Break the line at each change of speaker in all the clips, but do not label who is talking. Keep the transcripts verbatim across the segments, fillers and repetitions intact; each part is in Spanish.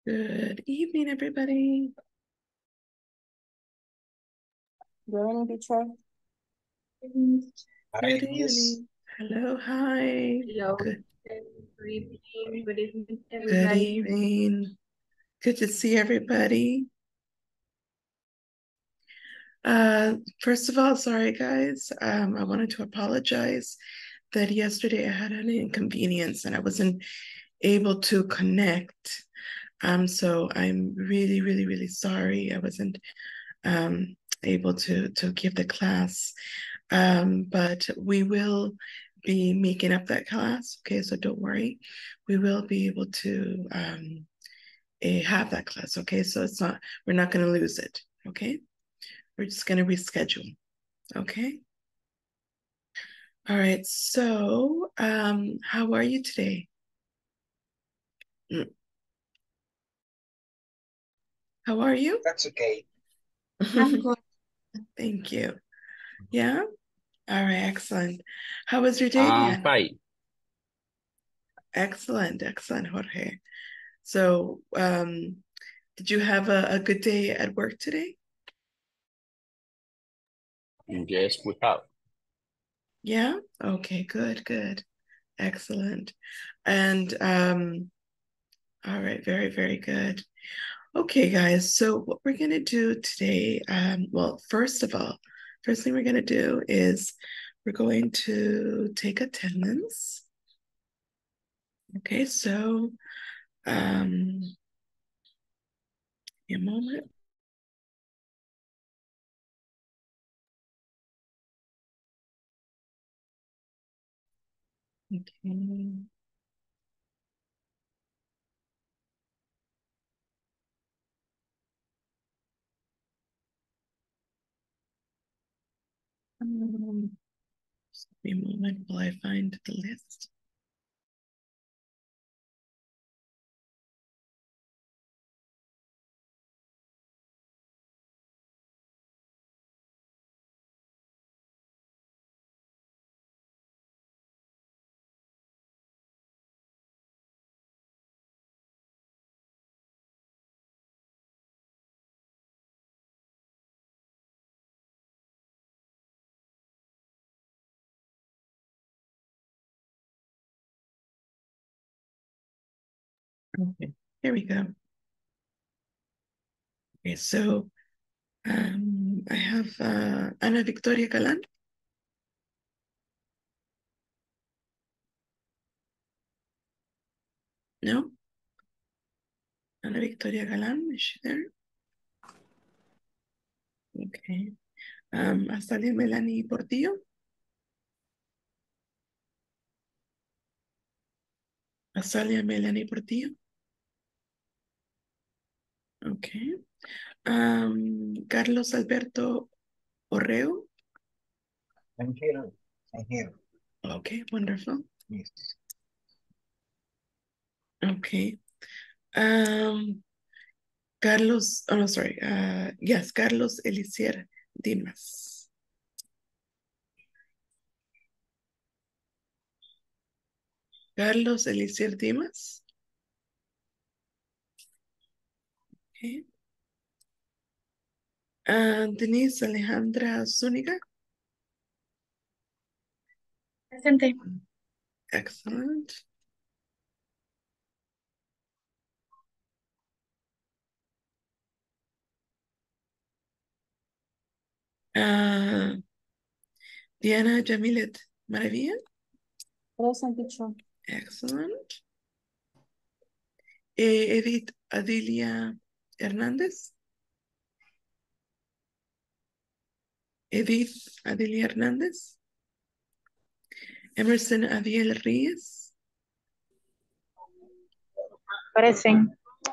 Good evening, everybody.
Good evening, teacher.
Good evening. Hello, hi.
Hello.
Good,
Good evening. Good evening,
good
everybody.
evening. Good to see everybody. Uh, first of all, sorry guys. Um, I wanted to apologize that yesterday I had an inconvenience and I wasn't able to connect. Um, so I'm really, really, really sorry. I wasn't um able to to give the class. Um, but we will be making up that class. Okay, so don't worry. We will be able to um, eh, have that class. Okay, so it's not, we're not going to lose it. Okay, we're just going to reschedule. Okay. All right. So, um, how are you today? Mm. How are you?
That's okay.
I'm good.
Thank you. Yeah. All right. Excellent. How was your day,
I'm
Diana?
fine.
Excellent. Excellent, Jorge. So, um, did you have a, a good day at work today?
Yes, we have.
Yeah. Okay. Good. Good. Excellent. And um, all right. Very, very good. Okay, guys. So what we're gonna do today, um, well, first of all, first thing we're gonna do is we're going to take attendance. Okay, so um, give me a moment. Okay. Um, just give me a moment while I find the list. Okay, here we go. Okay, so um, I have uh, Ana Victoria Galan. No? Ana Victoria Galan, is she there? Okay. Um, Azalia Melanie Portillo. Azalia Melanie Portillo. Okay. Um, Carlos Alberto Orreo.
I'm here. I'm here.
Okay, wonderful.
Yes.
Okay. Um, Carlos, oh no, sorry. Uh, yes, Carlos Elisier Dimas. Carlos Elisier Dimas. Okay. Uh, Denise Alejandra Zúñiga.
Presente.
Excellent. Uh, Diana Jamilet Maravilla.
Present, teacher.
Excellent. Eh, Edith Adilia Hernández. Edith Adilia Hernández. Emerson Adiel Reyes.
Present.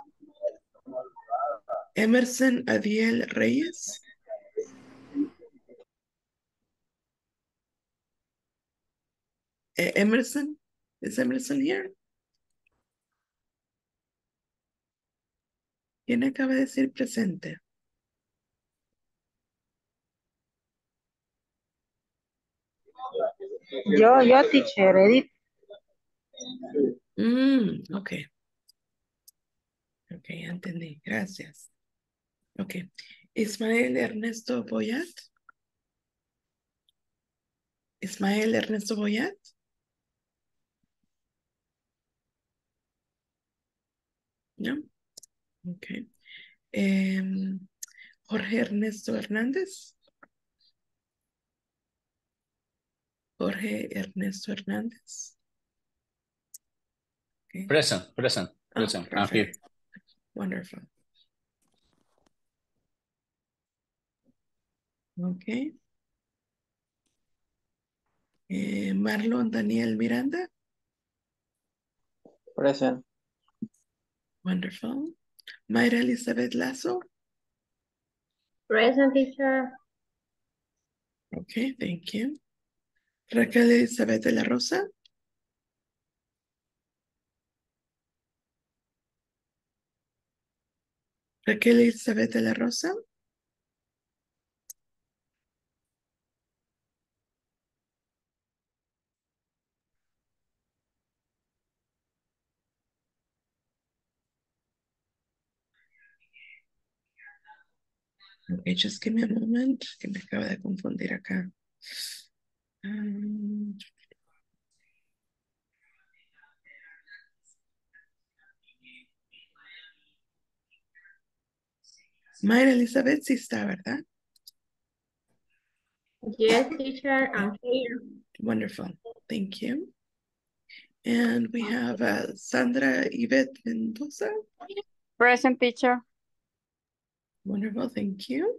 Emerson Adiel Reyes. Eh, Emerson, is Emerson here? ¿Quién acaba de decir presente?
Yo, yo, teacher, Edith.
Mm, okay. Ok, ya entendí. Gracias. Ok. Ismael Ernesto Boyat. Ismael Ernesto Boyat. No. Ok. Em, Jorge Ernesto Hernández. Jorge Ernesto Hernández. Okay.
Present, present,
Oh,
present. I'm here.
perfect. Wonderful. Okay. Eh, Marlon Daniel Miranda.
Present.
Wonderful. Mayra Elizabeth Lazo.
Present, teacher.
Okay, thank you. Raquel Elizabeth de la Rosa. Raquel Elizabeth de la Rosa. Okay, just give me a moment, que me acabo de confundir acá. Um, Mayra Elizabeth sí está, ¿verdad?
Yes, teacher. I'm here.
Wonderful. Thank you. And we have uh, Sandra Yvette Mendoza.
Present, teacher.
Wonderful. Thank you.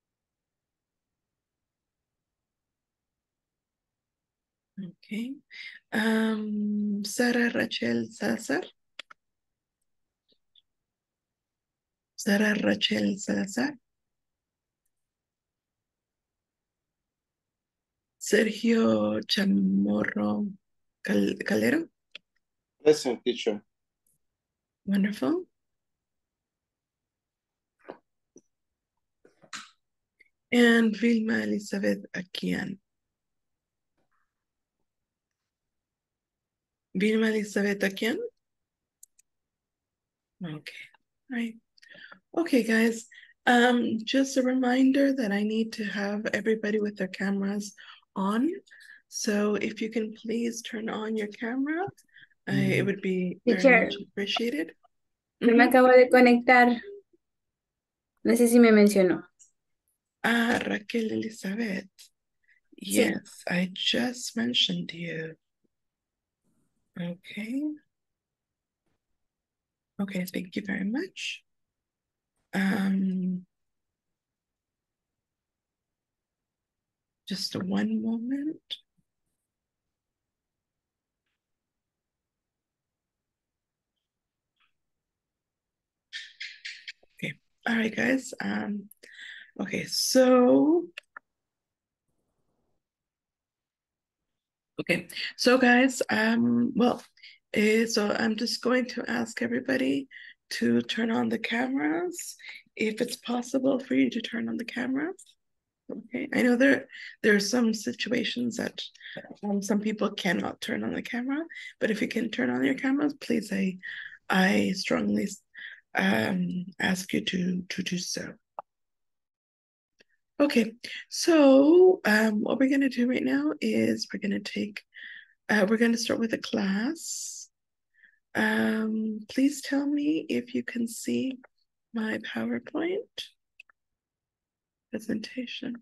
Okay. Um, Sara Rachel Salazar. Sara Rachel Salazar. Sergio Chamorro Cal Calero.
Present, teacher.
Wonderful. And Vilma Elizabeth Akian. Vilma Elizabeth Akian. Okay. All right. Okay, guys. Um, just a reminder that I need to have everybody with their cameras on. So if you can please turn on your camera, uh, it would be very
Teacher.
much appreciated.
Yo me
Mhm.
acabo de conectar. No sé si me mencionó.
Ah, Raquel Elizabeth.
Sí.
Yes, I just mentioned you. Okay. Okay, thank you very much. Um, just one moment. Okay, all right, guys. Um, okay, so okay, so guys, um, well, uh, so I'm just going to ask everybody to turn on the cameras, if it's possible for you to turn on the cameras. Okay, I know there there are some situations that um, some people cannot turn on the camera, but if you can turn on your cameras, please, I I strongly um, ask you to to do so. Okay, so um, what we're gonna do right now is we're gonna take uh, we're gonna start with a class. Um, please tell me if you can see my PowerPoint presentation.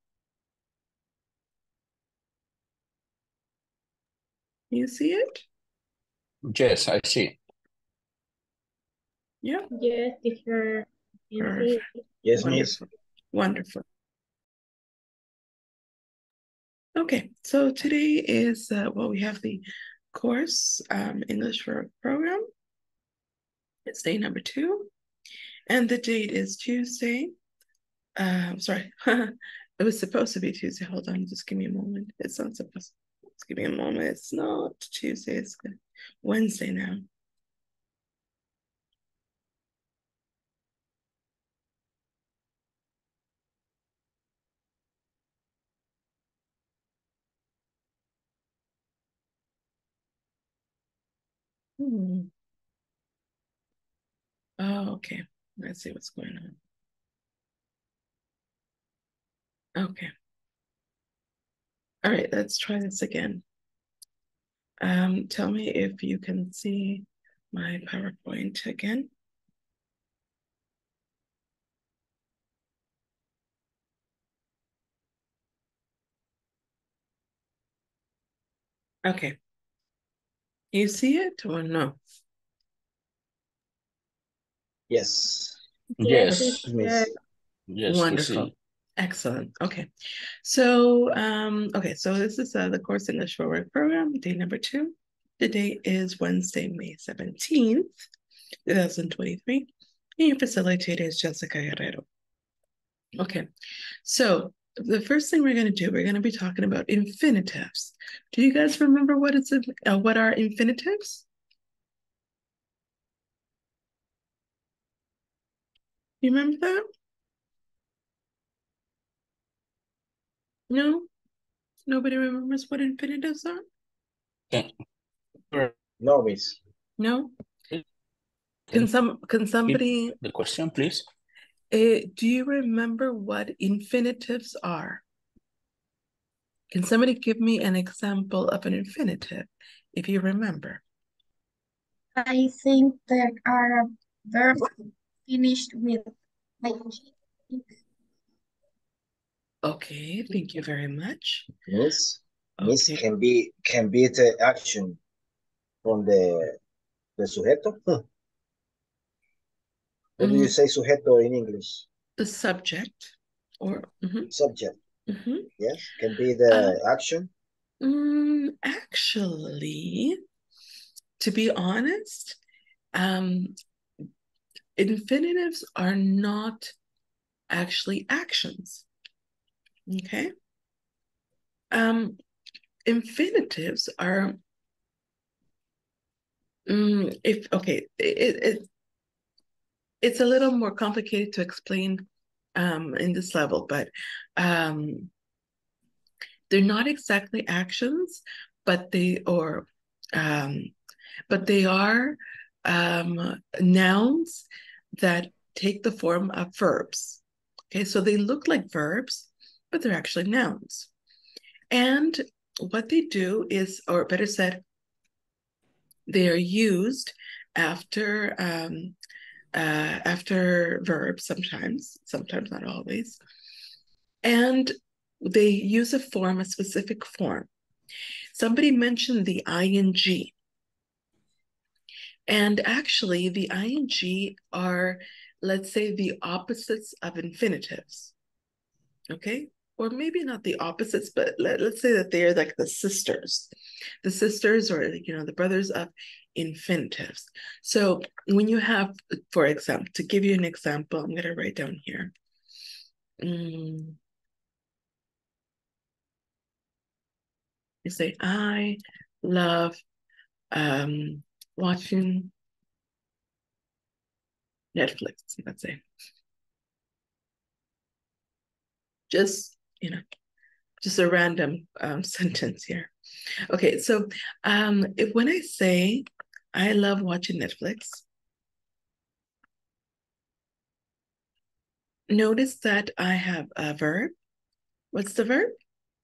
You see it?
Yes, I see.
Yeah.
Yes, teacher. I'm here.
Perfect.
Yes, miss.
Wonderful. Wonderful. Okay, so today is, uh, well, we have the course, um, English for program. It's day number two, and the date is Tuesday. Um, sorry, it was supposed to be Tuesday. Hold on, just give me a moment. It's not supposed. Just give me a moment. It's not Tuesday. It's Wednesday now. Hmm. Oh, okay. Let's see what's going on. Okay. All right, let's try this again. Um, tell me if you can see my PowerPoint again. Okay. You see it or no?
Yes.
Yes,
Yes.
teacher.
Miss.
Yes, we
Wonderful.
see.
Excellent. Okay. So, um, okay, so this is uh, the Course English for Work program, day number two. The date is Wednesday, May seventeenth, two thousand twenty-three. And your facilitator is Jessica Guerrero. Okay, so the first thing we're going to do, we're going to be talking about infinitives. Do you guys remember what it's uh, what are infinitives? You remember that? No? Nobody remembers what infinitives are?
Okay.
No, Miss.
No? Can some can somebody
The question, please.
uh, do you remember what infinitives are? Can somebody give me an example of an infinitive if you remember?
I think there are verbs finished with ing.
Okay, thank you very much.
Miss. Miss
Okay.
can be can be the action from the the sujeto. Huh. What do you
Mm,
say sujeto in English?
the subject or mhm,
Subject.
mhm.
Yes. Can be
Uh,
the action.
mm, actually, to be honest, um, infinitives are not actually actions. Okay. Um, infinitives are mm, if okay, it, it it's a little more complicated to explain um in this level, but um they're not exactly actions, but they or um but they are um nouns that take the form of verbs. Okay, so they look like verbs, but they're actually nouns. And what they do is, or better said, they are used after um, uh, after verbs sometimes, sometimes not always, and they use a form, a specific form. Somebody mentioned the ing, and actually the ing are, let's say, the opposites of infinitives. Okay, or maybe not the opposites, but let, let's say that they're like the sisters, the sisters or, you know, the brothers of infinitives. So when you have, for example, to give you an example, I'm going to write down here. Mm, you say, I love um, watching Netflix, let's say. Just, you know, just a random um, sentence here. Okay, so um, if when I say I love watching Netflix, notice that I have a verb. What's the verb?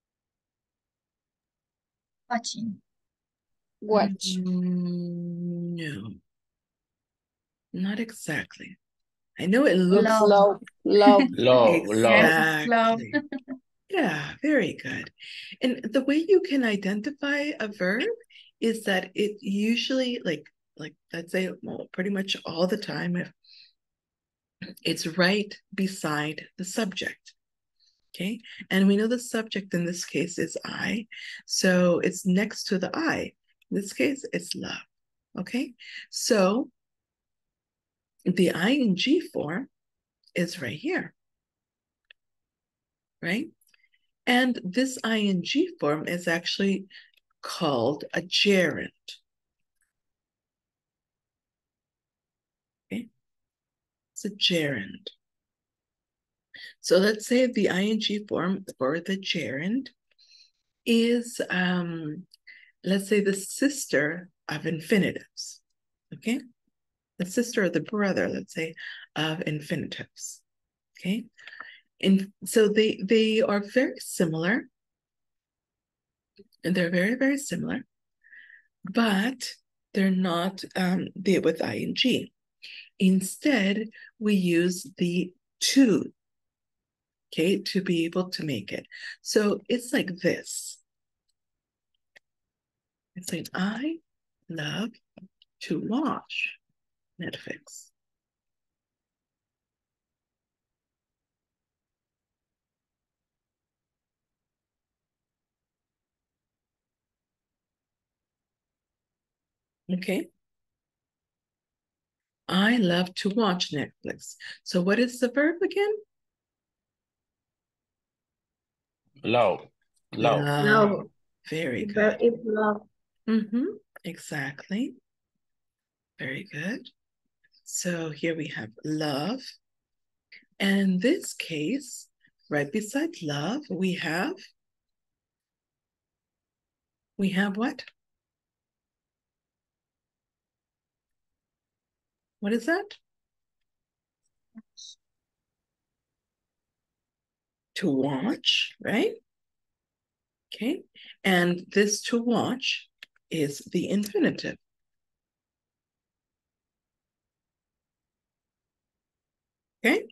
Watching.
Watch.
Mm, no, not exactly. I know it looks
Love.
Love. Love.
Love, love.
Yes, love.
exactly. Yeah, very good. And the way you can identify a verb is that it usually, like, like let's say, well, pretty much all the time, if it's right beside the subject. Okay, and we know the subject in this case is I, so it's next to the I. In this case, it's love. Okay, so the ing form is right here, right? And this ing form is actually called a gerund. Okay, it's a gerund. So let's say the ing form for the gerund is, um, let's say, the sister of infinitives. Okay, the sister or the brother, let's say, of infinitives. Okay. And so they they are very similar. And they're very, very similar, but they're not um, they with ing. Instead, we use the to, okay, to be able to make it. So it's like this. It's like, I love to watch Netflix. Okay. I love to watch Netflix. So what is the verb again?
Love. Love.
Love.
Very
The
good.
verb is love.
Mm-hmm. Exactly. Very good. So here we have love. And in this case, right beside love, we have, we have what? What is that? To watch, right? Okay. And this to watch is the infinitive. Okay.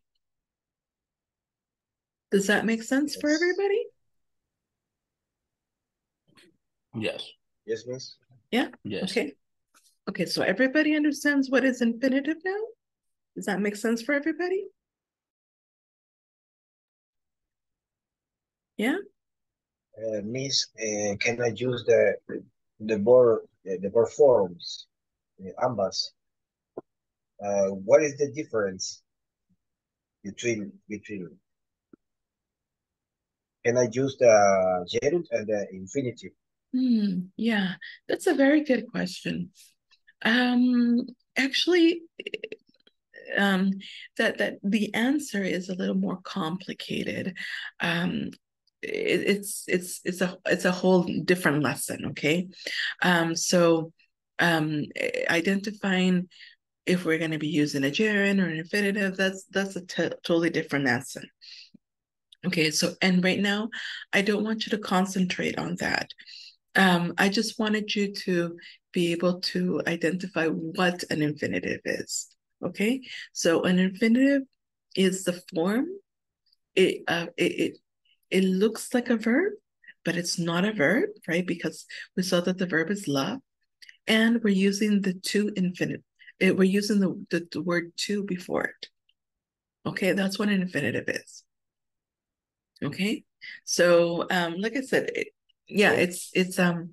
Does that make sense for
Yes.
everybody?
Yes.
Yes, miss.
Yeah?
Yes.
Okay. Okay, so everybody understands what is infinitive now? Does that make sense for everybody? Yeah?
Uh, miss, uh, can I use the the verb uh, the verb forms, uh, ambas? Uh, what is the difference between between? Can I use the gerund and the infinitive?
Hmm, yeah, that's a very good question. Um, actually, um, that that the answer is a little more complicated. Um, it, it's it's it's a it's a whole different lesson. Okay, um, so um, identifying if we're going to be using a gerund or an infinitive, that's that's a t- totally different lesson. Okay, so and right now, I don't want you to concentrate on that. Um, I just wanted you to be able to identify what an infinitive is. Okay, so an infinitive is the form. It uh, it, it it looks like a verb, but it's not a verb, right? Because we saw that the verb is love, and we're using the to infinitive. It, we're using the, the the word to before it. Okay, that's what an infinitive is. Okay, so um, like I said, it, yeah, it's it's um,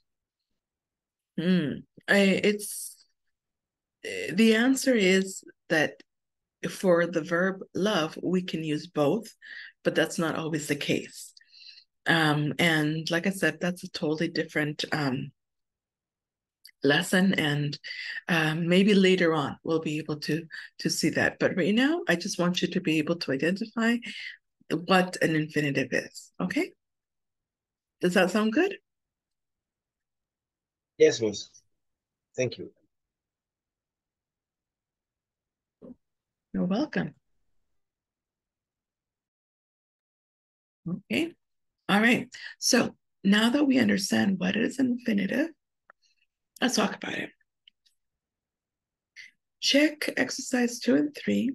hmm, I, it's the answer is that for the verb love, we can use both, but that's not always the case. Um, and like I said, that's a totally different um, lesson, and um, maybe later on we'll be able to to see that. But right now, I just want you to be able to identify what an infinitive is. Okay? Does that sound good?
Yes, miss. Thank you.
You're welcome. Okay. All right. So now that we understand what is an infinitive, let's talk about it. Check exercise two and three.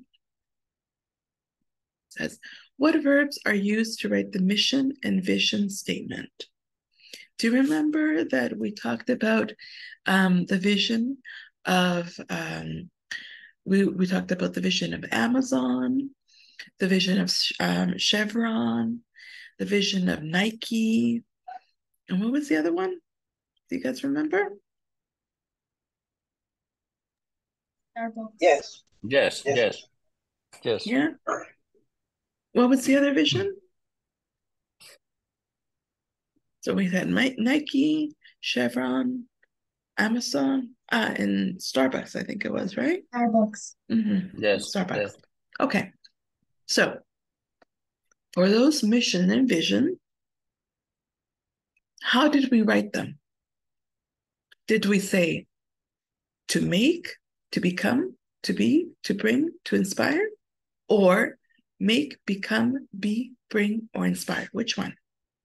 It says, what verbs are used to write the mission and vision statement? Do you remember that we talked about um, the vision of, um, we, we talked about the vision of Amazon, the vision of um, Chevron, the vision of Nike, and what was the other one? Do you guys remember?
Starbucks.
Yes.
Yes.
Yes.
Yes. Yes.
Yeah. What was the other vision? So we had Nike, Chevron, Amazon, uh, and Starbucks, I think it was, right?
Starbucks.
Mm-hmm.
Yes.
Starbucks.
Yes.
Okay. So for those mission and vision, how did we write them? Did we say to make? to become, to be, to bring, to inspire, or make, become, be, bring, or inspire? Which one?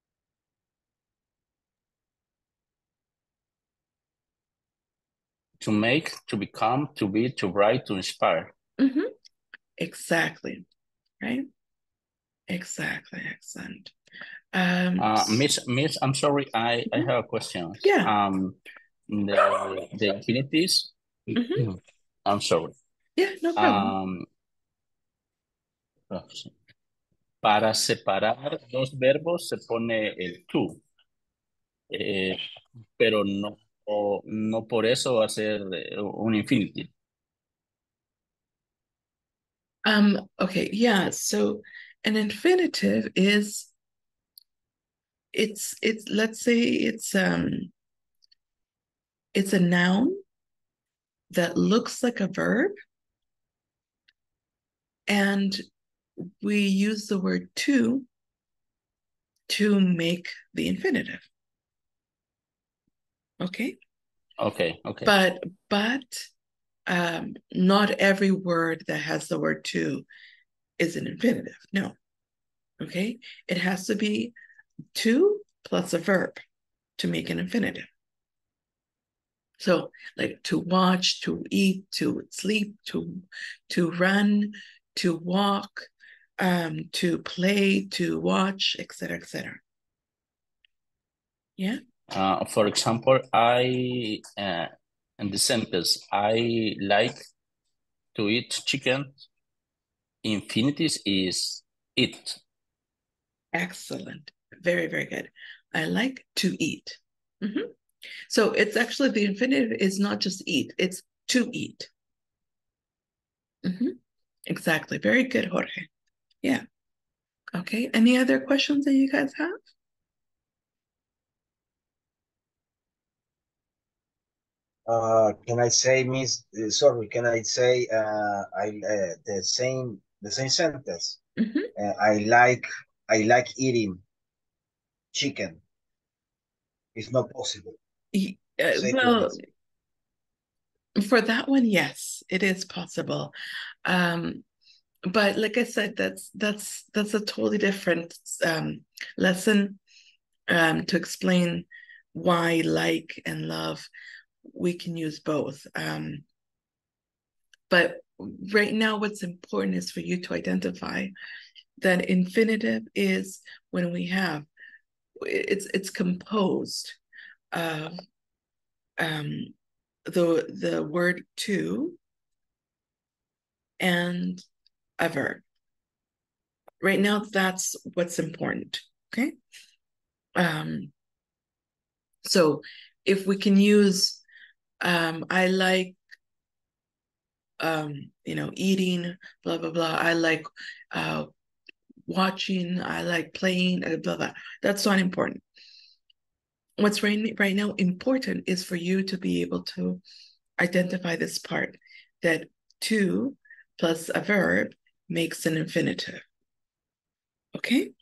To make, to become, to be, to write, to inspire.
Mm-hmm. Exactly, right? Exactly, excellent. Um,
Uh, Miss, Miss, I'm sorry, I, I
Mhm.
have a question.
Yeah.
Um, the, the infinities,
Mhm.
I'm sorry.
Yeah, no problem.
Um, para separar dos verbos se pone el to, eh, pero no, o, no por eso va a ser eh, un infinity.
Um, okay, yeah, so an infinitive is it's it's let's say it's um it's a noun that looks like a verb, and we use the word to to make the infinitive. Okay?
Okay, okay.
But but um not every word that has the word to is an infinitive. No. Okay? It has to be to plus a verb to make an infinitive. So like to watch, to eat, to sleep, to to run, to walk, um, to play, to watch, et cetera, et cetera. Yeah.
Uh, for example, I, uh, in the sentence, I like to eat chicken. Infinities is eat.
Excellent. Very, very good. I like to eat. Mm-hmm. So it's actually the infinitive is not just eat, it's to eat. Mm-hmm. Exactly. Very good, Jorge. Yeah. Okay. Any other questions that you guys have?
Uh, can I say, Miss? Uh, sorry, can I say uh, I uh, the same the same sentence?
Mm-hmm.
Uh, I like I like eating chicken. It's not possible.
Uh,
Say
well,
please.
for that one, yes, it is possible. Um, but like I said, that's that's that's a totally different um, lesson um, to explain why like and love we can use both. Um, but right now, what's important is for you to identify that infinitive is when we have it's it's composed of um, the the word to and a verb. Right now, that's what's important. Okay. Um, so if we can use um, I like um, you know, eating, blah blah blah. I like uh watching, I like playing, blah blah blah. That's not important. What's right, right now important is for you to be able to identify this part that to plus a verb makes an infinitive. Okay.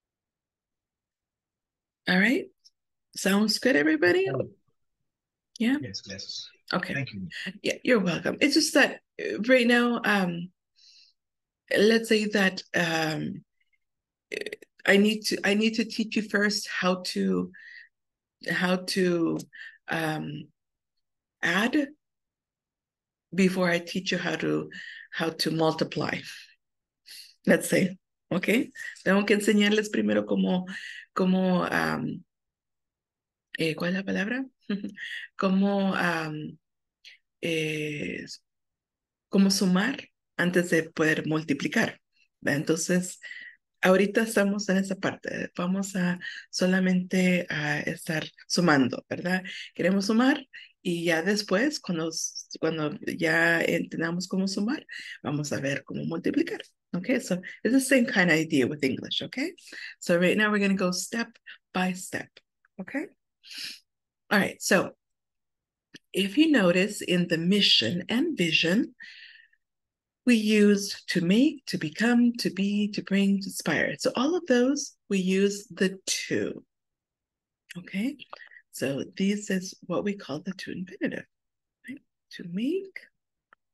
All right. Sounds good, everybody? Yeah.
Yes, yes.
Okay.
Thank you.
Yeah, you're welcome. It's just that uh, right now, um, let's say that um, I need to I need to teach you first how to how to um, add before I teach you how to how to multiply. Let's say, okay. Tengo que enseñarles primero cómo cómo um, eh, ¿cuál es la palabra? cómo um, eh, cómo sumar antes de poder multiplicar. Entonces, ahorita estamos en esa parte. Vamos a solamente a estar sumando, ¿verdad? Queremos sumar y ya después, cuando, cuando ya entendamos cómo sumar, vamos a ver cómo multiplicar. Okay, so it's the same kind of idea with English, okay? So right now we're going to go step by step, okay? All right, so if you notice in the mission and vision, we use to make, to become, to be, to bring, to inspire. So all of those, we use the to. Okay, so this is what we call the to infinitive. Right? To make,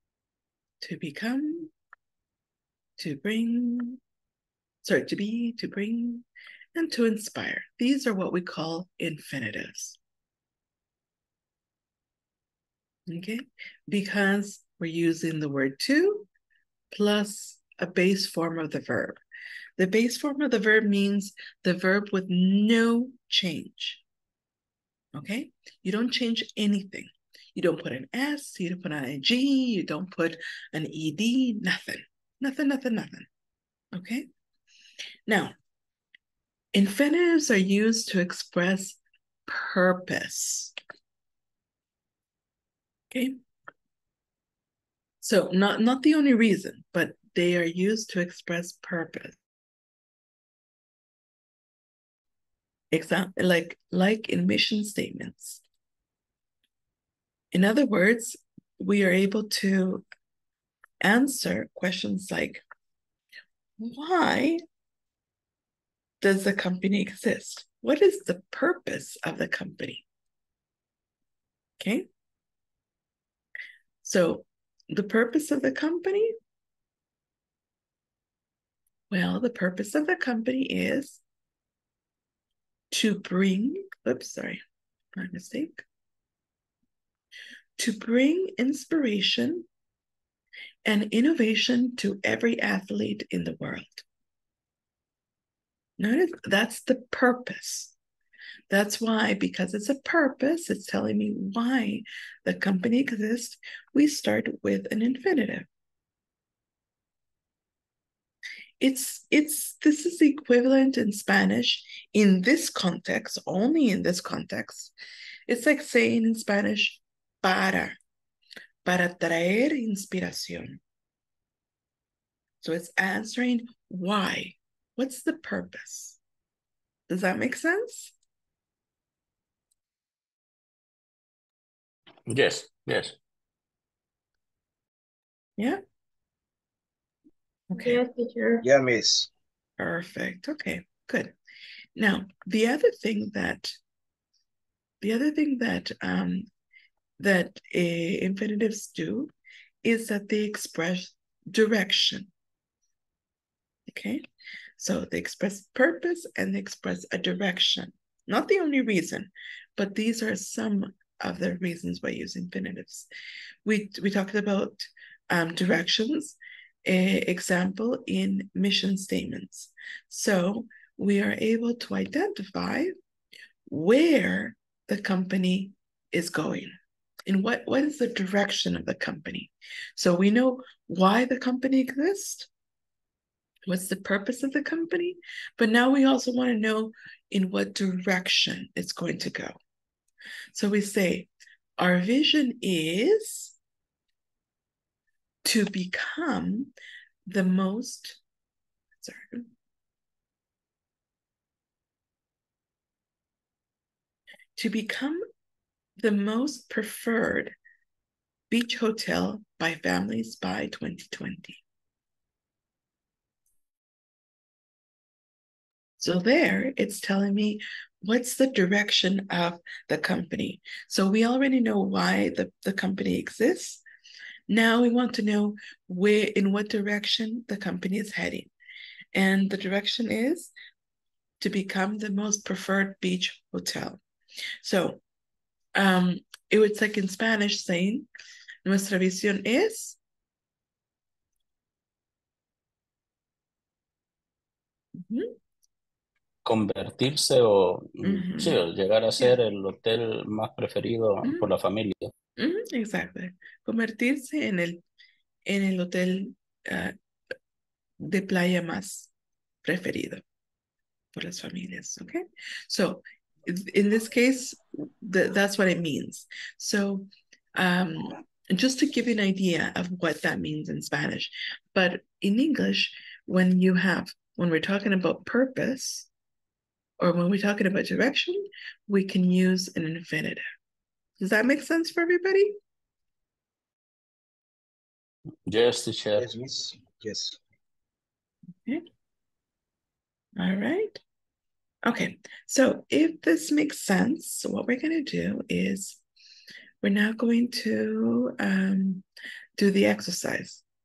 to become, to bring, sorry, to be, to bring, and to inspire. These are what we call infinitives. Okay, because we're using the word to plus a base form of the verb. The base form of the verb means the verb with no change. Okay, you don't change anything. You don't put an S, you don't put an I G, you don't put an E D, nothing. Nothing, nothing, nothing. Okay, now, infinitives are used to express purpose. Okay, so not, not the only reason, but they are used to express purpose. Example, like, like in mission statements. In other words, we are able to answer questions like, why does the company exist? What is the purpose of the company? Okay. So the purpose of the company, well, the purpose of the company is to bring, oops, sorry, my mistake. To bring inspiration and innovation to every athlete in the world. Notice that's the purpose. That's why, because it's a purpose, it's telling me why the company exists, we start with an infinitive. It's, it's, this is equivalent in Spanish in this context, only in this context. It's like saying in Spanish, para, para traer inspiración. So it's answering why. What's the purpose? Does that make sense?
Yes, yes.
Yeah? Okay.
Yes, teacher.
Yeah, miss.
Perfect. Okay, good. Now, the other thing that the other thing that um that uh, infinitives do is that they express direction. Okay, so they express purpose and they express a direction. Not the only reason, but these are some of the reasons why I use infinitives. We we talked about um, directions. A example in mission statements. So we are able to identify where the company is going and what, what is the direction of the company. So we know why the company exists, what's the purpose of the company, but now we also want to know in what direction it's going to go. So we say, our vision is to become the most, sorry, to become the most preferred beach hotel by families by twenty twenty. So there, it's telling me what's the direction of the company. So we already know why the, the company exists. Now we want to know where, in what direction the company is heading. And the direction is to become the most preferred beach hotel. So um, it was like in Spanish saying, nuestra visión es uh-huh.
Convertirse o,
Uh-huh.
sí, o llegar a ser
Yeah.
el hotel más preferido
Uh-huh.
por la familia.
Uh-huh. Exactly. Convertirse en el, en el hotel uh, de playa más preferido por las familias, okay? So in this case, the, that's what it means. So um, just to give you an idea of what that means in Spanish, but in English, when you have, when we're talking about purpose, or when we're talking about direction, we can use an infinitive. Does that make sense for everybody?
Yes, teacher.
Yes, miss. Yes.
Okay. All right. Okay, so if this makes sense, so what we're going to do is we're now going to um, do the exercise.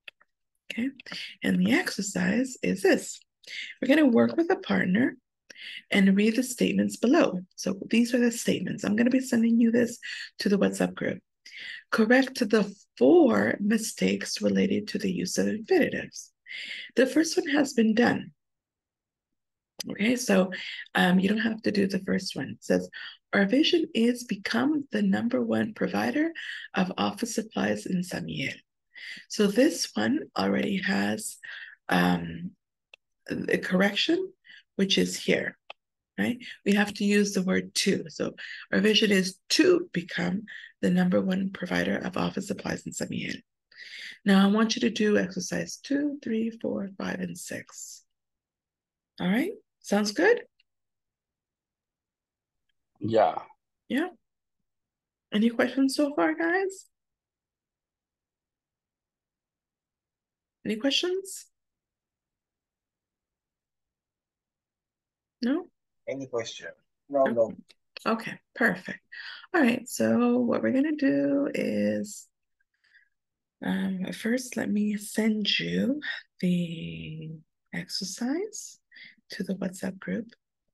Okay, and the exercise is this. We're going to work with a partner and read the statements below. So these are the statements. I'm going to be sending you this to the WhatsApp group. Correct the four mistakes related to the use of infinitives. The first one has been done. Okay, so um, you don't have to do the first one. It says, our vision is become the number one provider of office supplies in San Miguel. So this one already has um, a correction, which is here, right? We have to use the word to. So our vision is to become the number one provider of office supplies in San Miguel. Now I want you to do exercise two, three, four, five, and six. All right, sounds good?
Yeah.
Yeah. Any questions so far, guys? Any questions? No?
Any question? No,
Oh,
no.
okay, perfect. All right, so what we're gonna do is um, first let me send you the exercise to the WhatsApp group.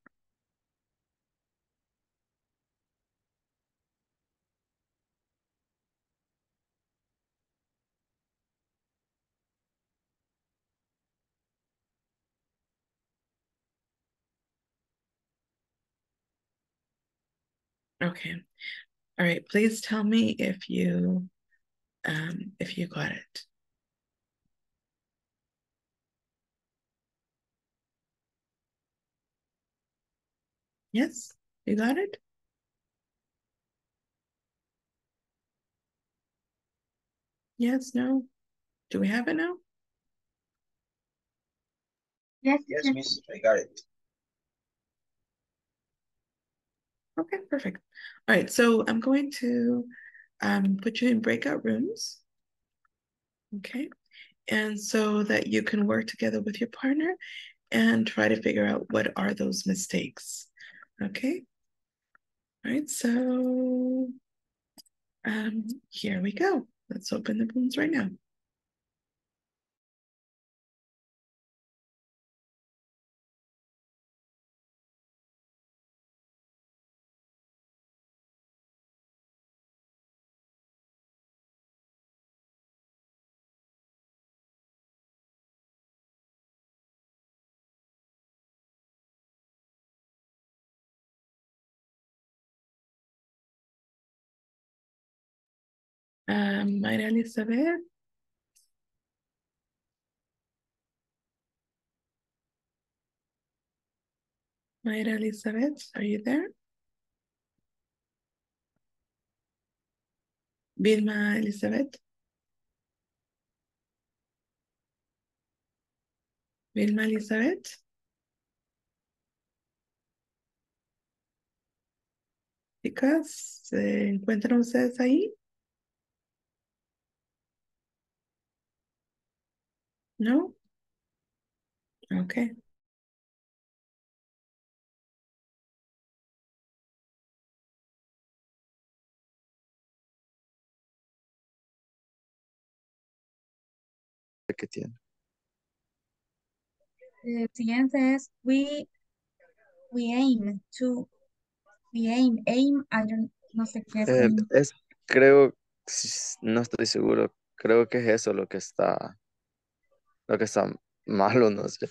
Okay. All right, please tell me if you um if you got it. Yes, you got it? Yes, no? Do we have it now?
Yes,
Yes,
teacher.
miss, I got it.
Okay, perfect. All right, so I'm going to um put you in breakout rooms. Okay. And so that you can work together with your partner and try to figure out what are those mistakes. Okay. All right, so um, here we go. Let's open the rooms right now. Um, María Elizabeth. María Elizabeth, are you there? Vilma Elizabeth. Vilma Elizabeth. Chicas, ¿se encuentran ustedes ahí? No? Okay.
Que tiene.
El siguiente es we, we aim to, we aim, aim, I don't, no sé qué es
Eh,
aim.
es, creo, s- no estoy seguro, creo que es eso lo que está, lo que está malo, no sé.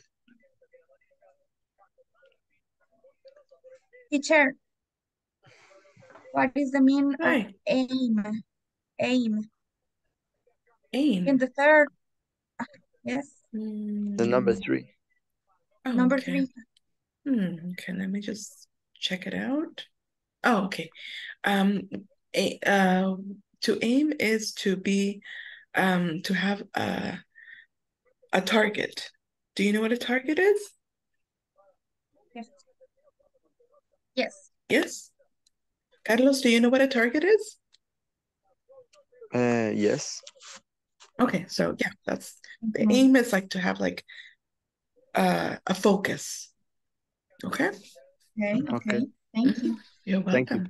Teacher, what is the meaning of
Hi.
aim? Aim.
Aim.
In the third, yes,
The number
Mm,
three.
oh,
number
okay.
three.
Hmm, okay, let me just check it out. Oh, okay. Um, a, uh, to aim is to be, um, to have a, a target. Do you know what a target is?
Yes. Yes.
Yes. Carlos, do you know what a target is?
Uh, yes.
Okay, so yeah, that's the
Mhm.
aim is like to have like uh, a focus. Okay,
Okay,
Okay.
okay. Thank you.
you're
Thank you.
welcome.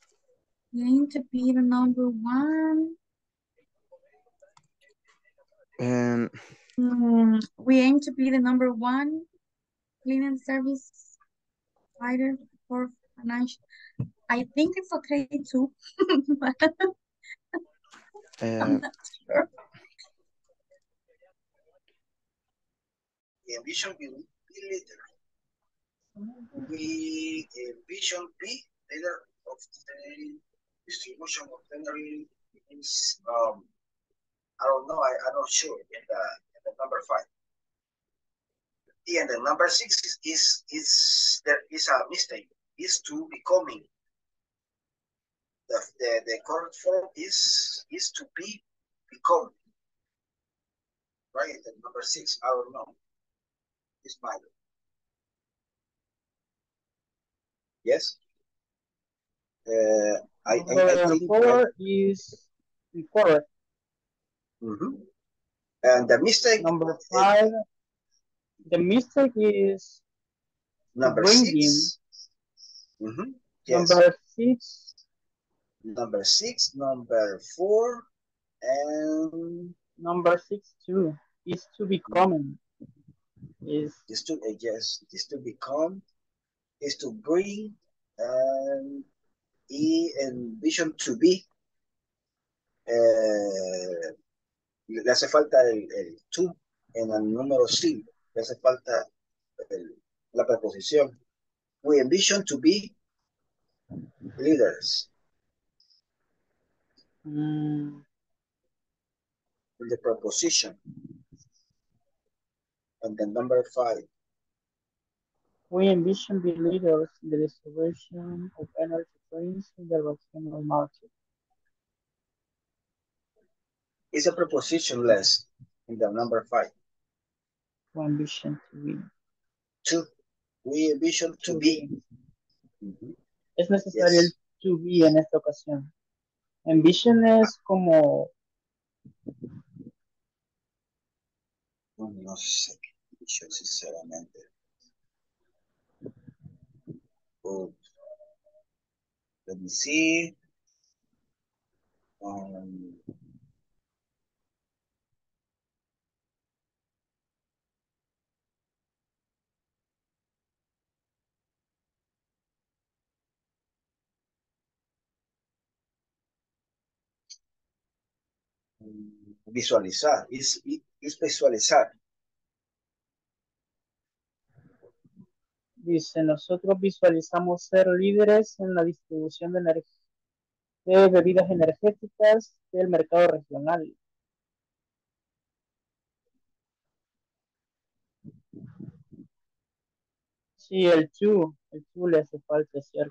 Going to be the number one.
Um,
Mm, we aim to be the number one cleaning service provider for financial. I think it's okay too, but I'm
uh,
not sure.
We envision be, be leader. We envision be leader of the distribution of energy is um I don't know, I, I'm not sure in the in the number five. Yeah, and the number six is is, is there is a mistake. Is to becoming. The, the, the correct form is is to be become. Right? The number six, I don't know. It's mine. Yes. Uh, I, I, I
Number
think
four
I,
is incorrect.
mm-hmm. And the mistake.
Number five, the mistake is
Number
bringing.
six. Mm-hmm. Yes.
Number six.
Number six, number four, and
number six too is to becoming. Is
is to uh, yes, is to become, is to bring, and e envision to be. Eh, le hace falta el, el to en el número cinco. Le hace falta el, la preposición. We envision to be leaders.
mm,
The preposition. And then number five.
we envision be leaders in the distribution of energy drinks in the regional market.
It's a preposition less in the number five.
We envision to be.
To. We envision to, to be. be. Mm-hmm.
Es necesario yes. el to be en esta ocasión. Envision es como.
No, no sé qué envision, sinceramente. Oh. Let me see. Um, visualizar, es, es visualizar.
Dice, nosotros visualizamos ser líderes en la distribución de, de bebidas energéticas del mercado regional. Sí, el to, el to le hace falta, ¿cierto?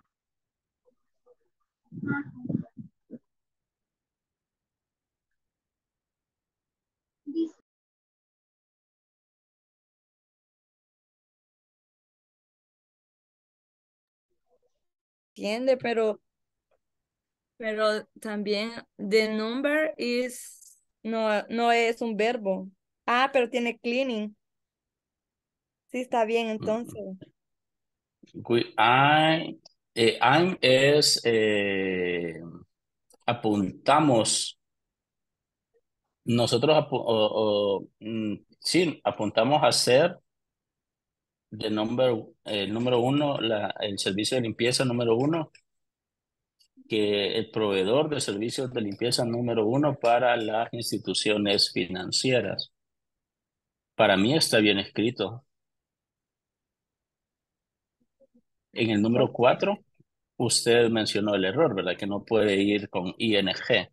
Entiende, pero pero también the number is no no es un verbo. Ah, pero tiene cleaning. Sí, está bien entonces.
We, I, eh, I'm es eh, apuntamos. Nosotros apu o, o, mm, sí, apuntamos a hacer de number, el número uno, la, el servicio de limpieza número uno, que el proveedor de servicios de limpieza número uno para las instituciones financieras. Para mí está bien escrito. En el número cuatro, usted mencionó el error, ¿verdad? Que no puede ir con I N G.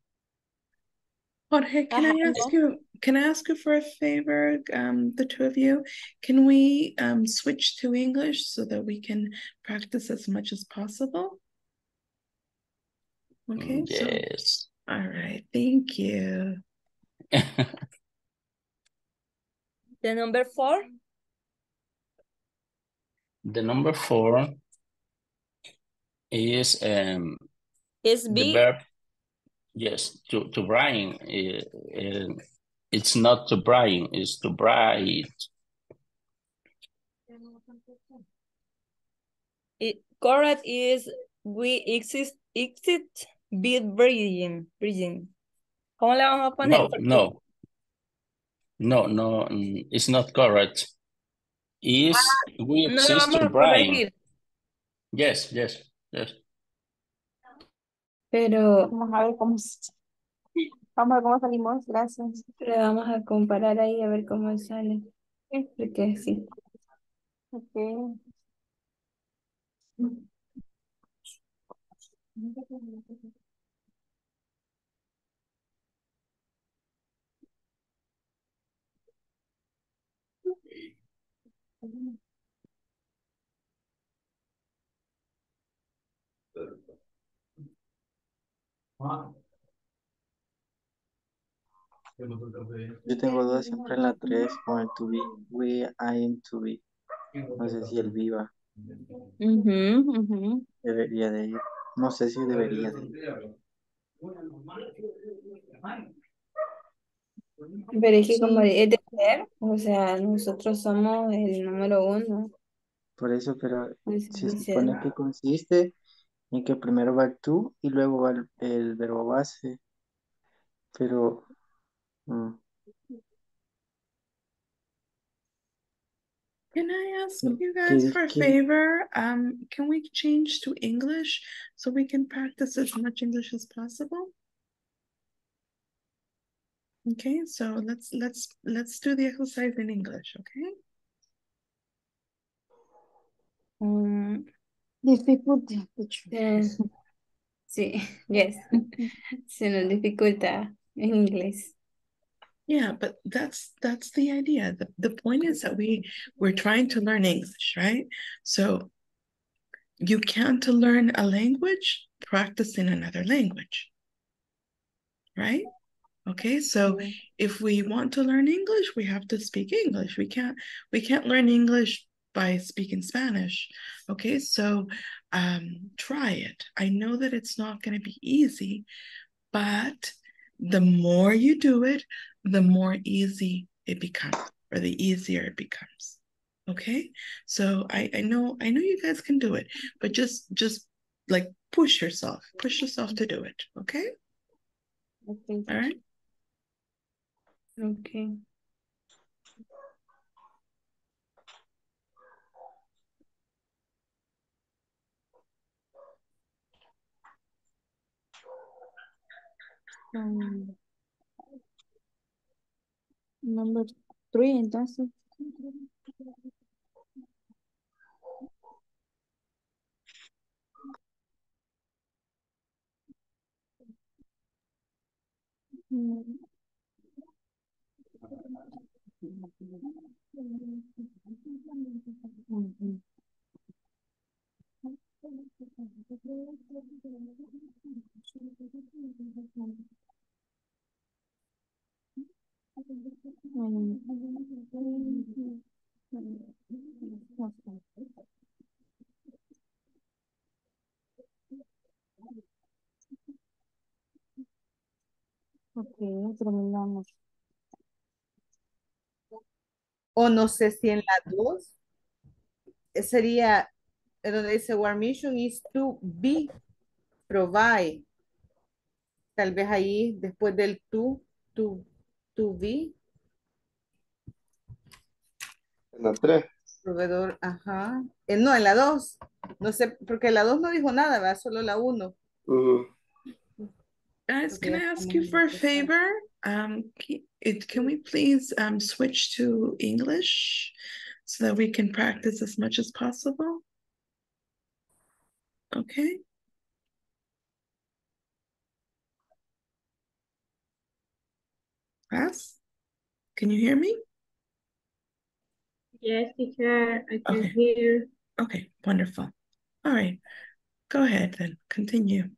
Jorge, can
Ajá,
I ask
no.
you, can I ask you for a favor, um, the two of you? Can we um, switch to English so that we can practice as much as possible? Okay,
Yes.
so, all right, thank you.
The number four?
The number four is um,
Is
the
be
verb, yes, to, to brine. Uh, uh, it's not to brine, it's to bride.
it, correct is we exist exit be breathing breathing. ¿Cómo le vamos a poner?
No,
Porque
no. No, no, mm, it's not correct. Is we
No lo
exist
vamos
to
a
brain.
corregir,
Yes, yes, yes.
pero,
Vamos a ver cómo, s- vamos a ver cómo salimos. Gracias.
pero vamos a comparar ahí a ver cómo sale. Porque sí.
Ok.
Yo tengo dudas siempre en la tres con el to be. We aim to be. No sé si el viva
Ujú, ujú.
debería de ir. No sé si debería de ir.
Pero es que como
Sí,
es de ser, o sea, nosotros somos el número uno,
Por eso, pero
pues
se
dice,
supone que consiste en que primero va el to y luego va el, el verbo base. Pero mm,
Can I ask
mm,
you
¿qué,
guys
di-
for a
qué-
favor? Um, can we change to English so we can practice as much English as possible? Okay, so let's let's let's do the exercise in English, okay?
mm,
difficulty, teacher.
eh, sí, yes, se nos dificulta en inglés.
Yeah, but that's that's the idea. The, the point is that we we're trying to learn English, right? So you can't learn a language practicing another language, right? Okay, so if we want to learn English, we have to speak English. We can't we can't learn English by speaking Spanish. Okay, so um, try it. I know that it's not going to be easy, but the more you do it, the more easy it becomes, or the easier it becomes. Okay, so I I know I know you guys can do it, but just just like push yourself, push yourself to do it. Okay,
Okay,
all right.
okay.
Um, number three, entonces. Mm, ujú. Ok, terminamos.
O no sé si en la dos eh, sería eh, donde dice our mission is to be, provide. Tal vez ahí después del to, to, to be,
En la tres.
proveedor, ajá. Eh, no, en la dos. No sé, porque la dos no dijo nada, ¿verdad? Solo la uno.
Ujú.
Guys,
Porque
can
ya
I ask
estamos
you
en
for
la
a
tercera.
favor? Um, can, it, can we please um, switch to English so that we can practice as much as possible? Okay. Class, can you hear me?
Yes, teacher, I can
Okay.
hear.
Okay, wonderful. All right, go ahead then, continue.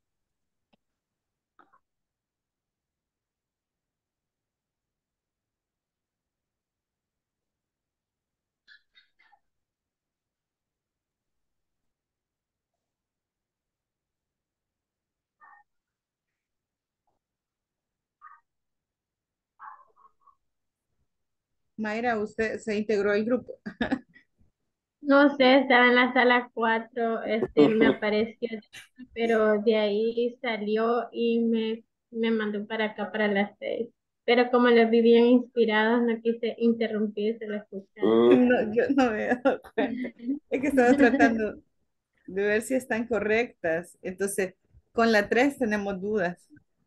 Mayra, usted se integró al grupo.
No sé, estaba en la sala cuatro, este, me apareció, pero de ahí salió y me, me mandó para acá para las seis. Pero como los vi bien inspirados, no quise interrumpir, se lo escucharon.
No, yo no me he dado cuenta. Es que estaba tratando de ver si están correctas. Entonces, con la tres tenemos dudas.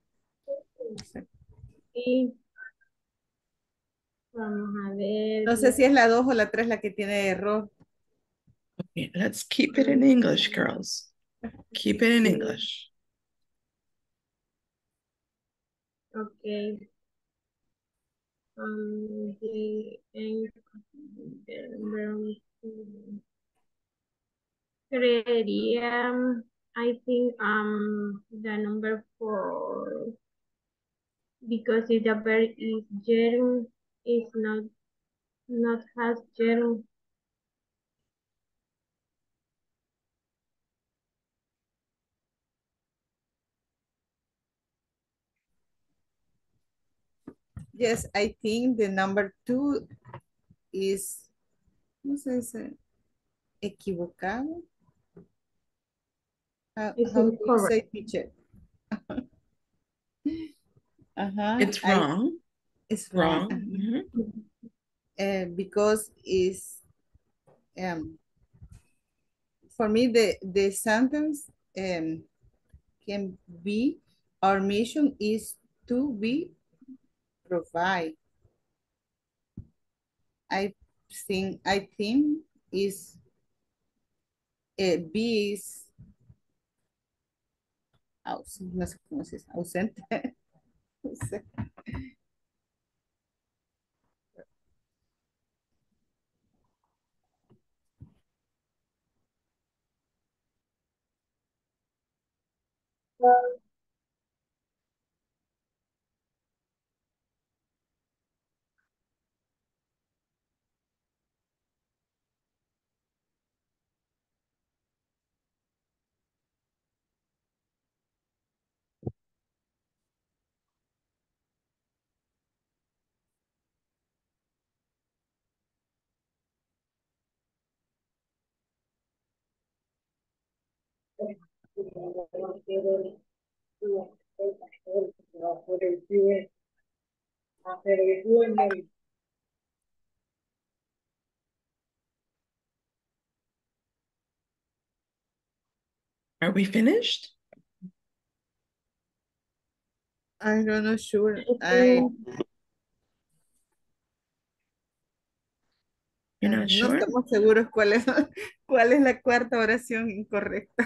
Sí, vamos a ver.
No sé si es la dos o la tres la que tiene error.
Okay, let's keep it in English, girls. Keep it in English.
Ok. Um, the, en- creería, I think, um, the number four, because if the verb is gerund, is not, not has gerund.
Yes, I think the number two is, no sé, es eh, equivocado. How,
It's
how do you
incorrect.
say, teacher? Uh-huh.
It's
I,
wrong.
it's
Wrong.
wrong.
Mhm.
Uh, because is um for me the the sentence um can be our mission is to be provide. I think I think is uh, be is aus, no sé cómo se dice, ausente. No sé.
Are we finished?
I'm not sure.
I
I
think
You're
uh,
not
no
sure?
estamos seguros cuál es cuál es la cuarta oración incorrecta.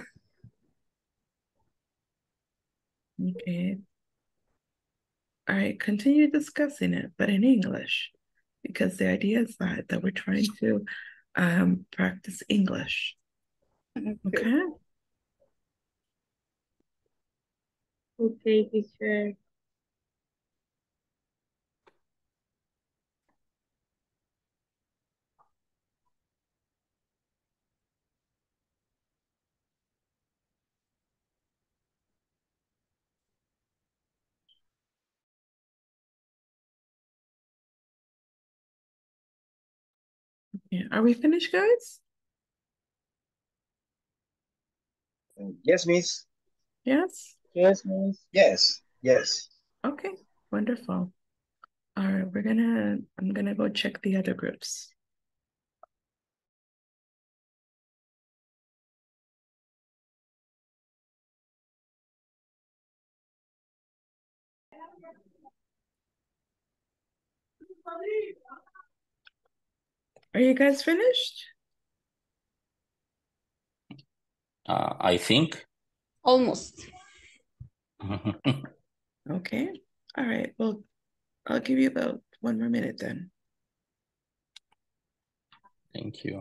Okay. All right, continue discussing it, but in English, because the idea is that, that we're trying to um, practice English.
Okay.
Okay.
okay, teacher.
Yeah. Are we finished, guys?
Yes, miss.
Yes.
Yes, miss.
Yes, yes.
Okay. Wonderful. All right, we're gonna. I'm gonna go check the other groups. Are you guys finished?
Uh, I think.
Almost.
Okay. All right. Well, I'll give you about one more minute then.
Thank you.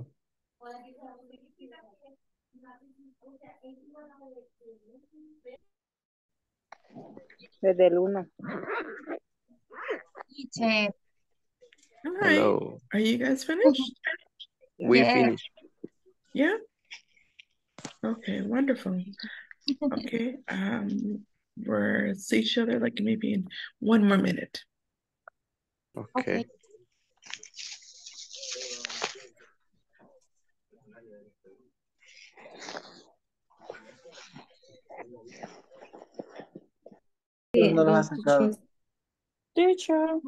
Desde el uno.
Teacher,
All right.
Hello.
Are you guys finished?
We
yes.
finished.
Yeah. Okay. Wonderful. Okay. Um, we'll see each other like maybe in one more minute.
Okay.
Okay.
Pero no los ha sacado.
Sí,
teacher.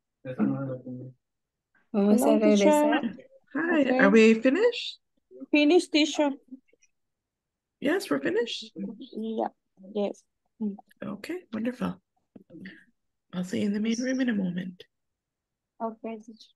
Vamos
Hello,
a
teacher.
regresar.
Hi,
Okay.
are we finished?
Finish, teacher.
Yes, we're finished.
Yeah. Yes.
Okay, wonderful. I'll see you in the main room in a moment.
Okay, teacher.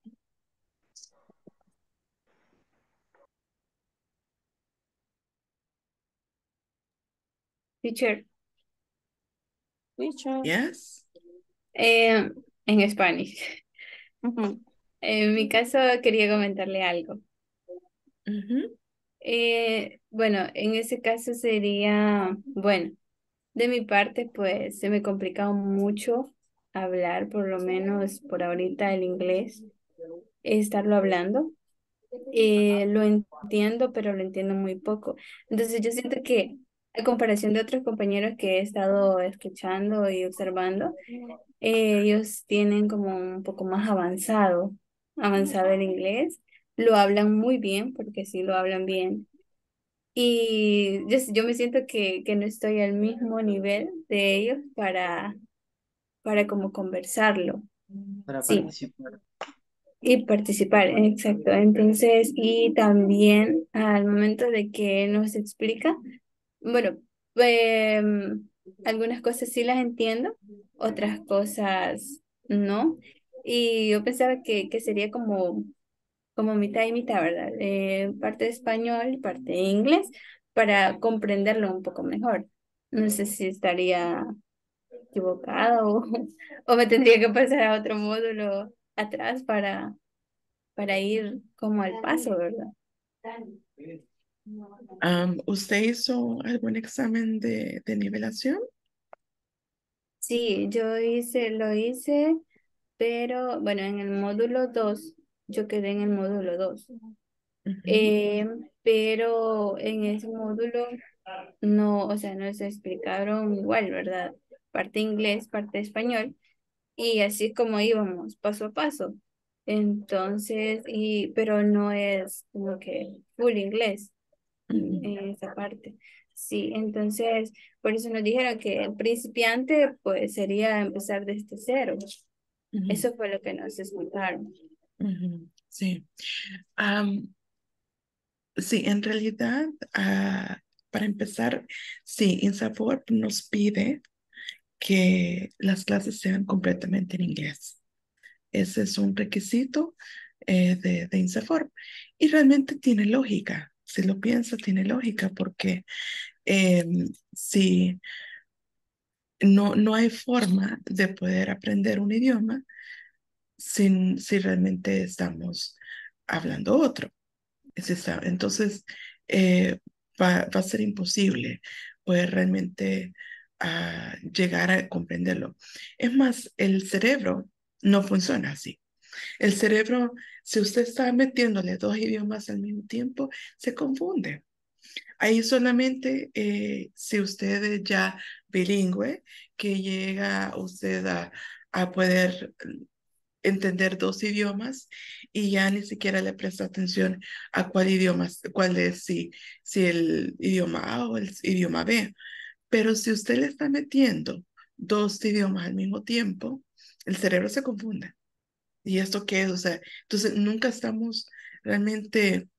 Teacher,
Teacher.
Yes.
eh, en Spanish.
Ujú.
En mi caso, quería comentarle algo.
Mhm.
Eh, bueno, en ese caso sería, bueno, de mi parte, pues se me complica mucho hablar, por lo menos por ahorita, el inglés, estarlo hablando. Eh, lo entiendo, pero lo entiendo muy poco. Entonces yo siento que a comparación de otros compañeros que he estado escuchando y observando, eh, ellos tienen como un poco más avanzado, avanzado el inglés. Lo hablan muy bien, porque sí lo hablan bien. Y yo, yo me siento que, que no estoy al mismo nivel de ellos para, para como conversarlo.
Para
Sí.
participar.
Y participar, exacto. Entonces, y también al momento de que nos explica, bueno, em, algunas cosas sí las entiendo, otras cosas no. Y yo pensaba que, que sería como, como mitad y mitad, ¿verdad? Eh, parte de español y parte de inglés para comprenderlo un poco mejor. No sé si estaría equivocado o, o me tendría que pasar a otro módulo atrás para para ir como al paso, ¿verdad?
Um, ¿usted hizo algún examen de, de nivelación?
Sí, yo hice, lo hice, pero bueno, en el módulo dos yo quedé en el módulo dos.
Ujú,
Eh, pero en ese módulo no, o sea, nos explicaron igual, ¿verdad? Parte inglés, parte español, y así como íbamos, paso a paso. Entonces, y, pero no es como que full inglés.
ujú,
En esa parte. Sí, entonces, por eso nos dijeron que el principiante, pues, sería empezar desde cero.
ujú,
Eso fue lo que nos explicaron.
ujú, sí. Am, sí, en realidad, ah, para empezar, sí, INSAFORP nos pide que las clases sean completamente en inglés. Ese es un requisito eh, de, de INSAFORP. Y realmente tiene lógica. Si lo piensa, tiene lógica porque em, si no, no hay forma de poder aprender un idioma sin, si realmente estamos hablando otro. Es esa- Entonces, eh, va, va a ser imposible poder realmente ah, llegar a comprenderlo. Es más, el cerebro no funciona así. El cerebro, si usted está metiéndole dos idiomas al mismo tiempo, se confunde. Ahí solamente eh, si usted es ya bilingüe, que llega usted a, a poder entender dos idiomas y ya ni siquiera le presta atención a cuál idioma, cuál es, si, si el idioma A o el idioma B. Pero si usted le está metiendo dos idiomas al mismo tiempo, el cerebro se confunde. ¿Y esto qué es? O sea, entonces nunca estamos realmente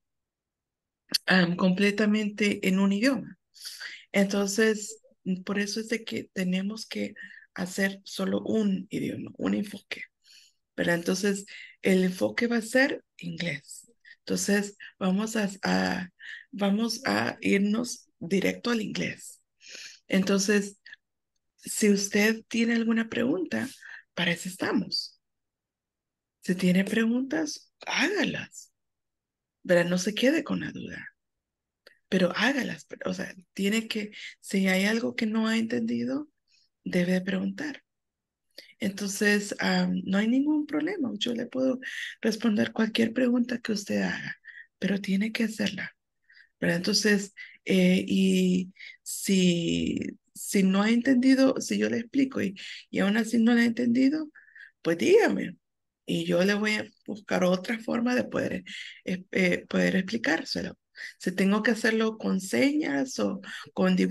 um, completamente en un idioma. Entonces, por eso es de que tenemos que hacer solo un idioma, un enfoque. Pero entonces, el enfoque va a ser inglés. Entonces, vamos a, a, vamos a irnos directo al inglés. Entonces, si usted tiene alguna pregunta, para eso estamos. Si tiene preguntas, hágalas. ¿Verdad? No se quede con la duda, pero hágalas. O sea, tiene que, si hay algo que no ha entendido, debe de preguntar. Entonces, am, no hay ningún problema. Yo le puedo responder cualquier pregunta que usted haga, pero tiene que hacerla. ¿Verdad? Entonces, eh, y si, si no ha entendido, si yo le explico y, y aún así no le ha entendido, pues dígame. Y yo le voy a buscar otra forma de poder, eh, eh, poder explicárselo. Si tengo que hacerlo con señas o con
Ujú. Mm.
dibujitos, aunque no sea buen artista, pero se lo voy a hacer.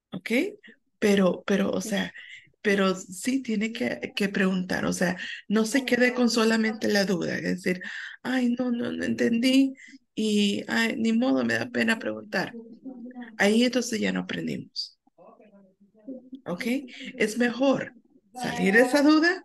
¿ok? Pero, pero, o sea, pero sí tiene que, que preguntar, o sea, no se quede con solamente la duda, es decir, ay, no, no, no entendí y, ay, ni modo, me da pena preguntar. Ahí entonces ya no aprendimos, ¿ok? Es mejor salir de esa duda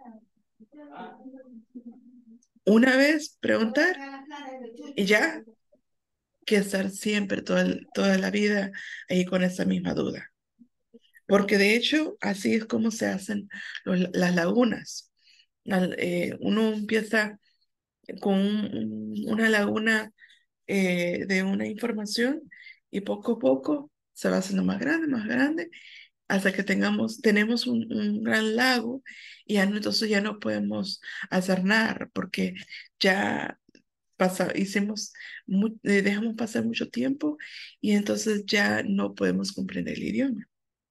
una vez, preguntar y ya, que estar siempre toda, el- toda la vida ahí con esa misma duda. Porque de hecho, así es como se hacen los- las lagunas. Al- eh, uno empieza con un- una laguna eh, de una información y poco a poco se va haciendo más grande, más grande, hasta que tengamos, tenemos un, un gran lago y ya no- entonces ya no podemos hacer nada porque ya pasa, hicimos, mu- eh, dejamos pasar mucho tiempo y entonces ya no podemos comprender el idioma.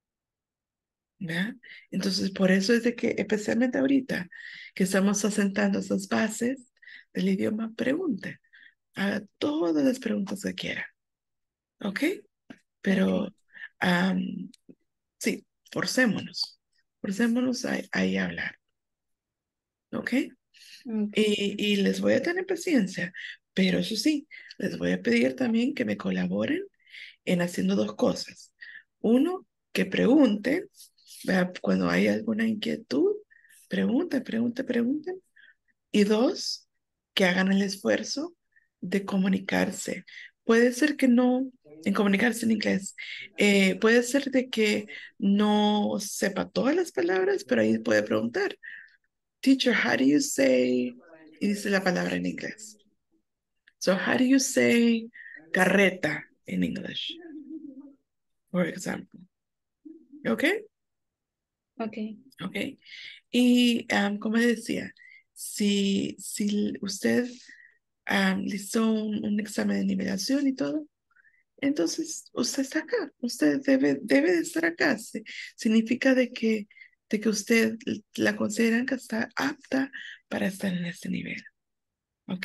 ¿Ya? Entonces, por eso es de que, especialmente ahorita que estamos asentando esas bases del idioma, pregunte, haga todas las preguntas que quiera, ¿ok?
Okay.
Pero am, sí, forcémonos, forcémonos a, a ir a hablar, ¿ok?
Okay.
Y, y les voy a tener paciencia, pero eso sí, les voy a pedir también que me colaboren en haciendo dos cosas. Uno, que pregunten, ¿verdad? Cuando hay alguna inquietud, pregunten, pregunten, pregunten. Y dos, que hagan el esfuerzo de comunicarse. Puede ser que no, en comunicarse en inglés, eh, puede ser de que no sepa todas las palabras, pero ahí puede preguntar, teacher, how do you say, y dice la palabra en inglés. So, how do you say carreta in English, for example? ¿Ok?
Okay.
¿Ok? Y um, como le decía, si, si usted um, le hizo un, un examen de nivelación y todo, entonces usted está acá, usted debe, debe de estar acá. Si- significa de que, de que usted la consideran que está apta para estar en este nivel. ¿Ok?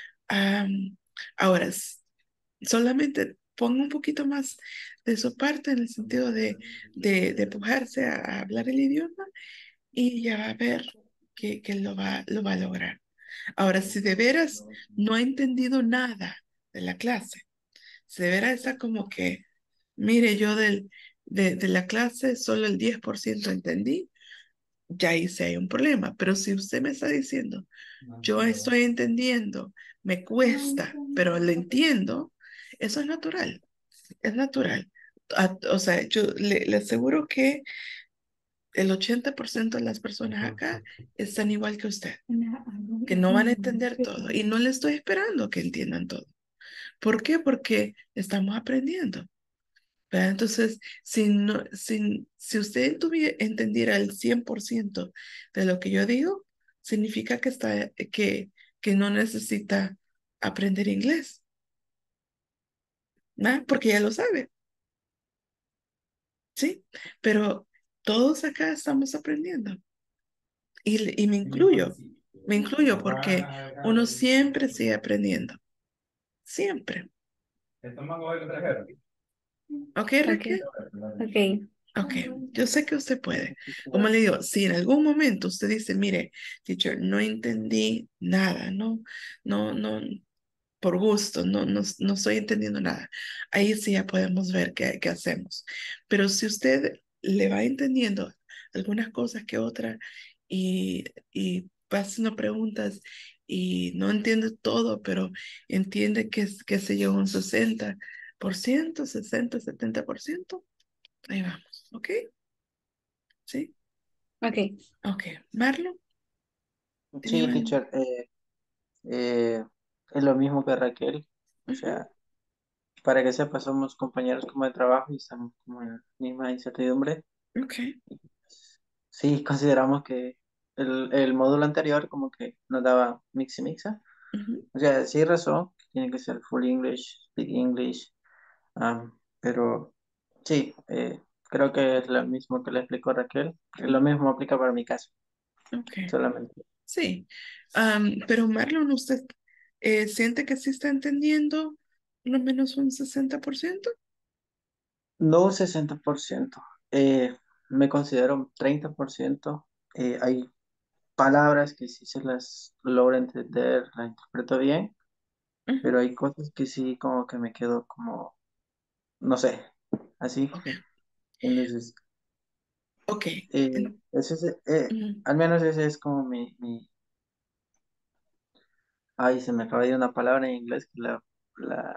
Am, ahora, s- solamente ponga un poquito más de su parte en el sentido de, de, de empujarse a, a hablar el idioma y ya va a ver que, que lo va, lo va a lograr. Ahora, si de veras no ha entendido nada de la clase, si de veras está como que, mire, yo del, de, de la clase solo el diez por ciento entendí, ya ahí sí hay un problema. Pero si usted me está diciendo, yo estoy entendiendo, me cuesta, pero lo entiendo, eso es natural, es natural. A- o sea, yo le, le aseguro que el ochenta por ciento de las personas acá están igual que usted, que no van a entender todo y no le estoy esperando que entiendan todo. ¿Por qué? Porque estamos aprendiendo. ¿Verdad? Entonces, si, no, si, si usted tuviera, entendiera el cien por ciento de lo que yo digo, significa que, está, que, que no necesita aprender inglés, ¿verdad? Porque ya lo sabe, ¿sí? Pero todos acá estamos aprendiendo y, y me incluyo, me incluyo porque uno siempre sigue aprendiendo, siempre. ¿Ok,
Okay.
Raquel?
Okay.
Ok, yo sé que usted puede. Como le digo, si en algún momento usted dice, mire, teacher, no entendí nada, no, no, no, por gusto, no, no, no estoy entendiendo nada. Ahí sí ya podemos ver qué, qué hacemos. Pero si usted le va entendiendo algunas cosas que otras y, y va haciendo preguntas y no entiende todo, pero entiende que, es- que se lleva un sesenta por ciento, sesenta, setenta por ciento, ahí vamos, ¿ok? ¿Sí?
Okay.
Ok. Marlon,
Sí,
¿tenía algo?
teacher, eh, eh, es lo mismo que Raquel. O
Ujú.
sea, para que sepa, somos compañeros como de trabajo y estamos como en la misma incertidumbre.
Ok.
Sí, consideramos que el, el módulo anterior como que nos daba mix y mixa.
Ujú.
O sea, sí razón, que tiene que ser full English, speak English, um, pero sí, eh, creo que es lo mismo que le explicó Raquel, que lo mismo aplica para mi caso,
Ok.
solamente.
Sí. Am, pero Marlon, ¿usted eh, siente que sí está entendiendo por lo menos un sesenta por ciento?
No sesenta por ciento, Eh, me considero un treinta por ciento. Eh, hay palabras que sí se las logro entender, las interpreto bien, pero
Ujú.
hay cosas que sí como que me quedo como, no sé, así.
Ok,
Entonces,
ok.
eh,
En-
ese es, eh,
ujú.
al menos ese es como mi, mi, ay, se me acaba de ir una palabra en inglés que la, la,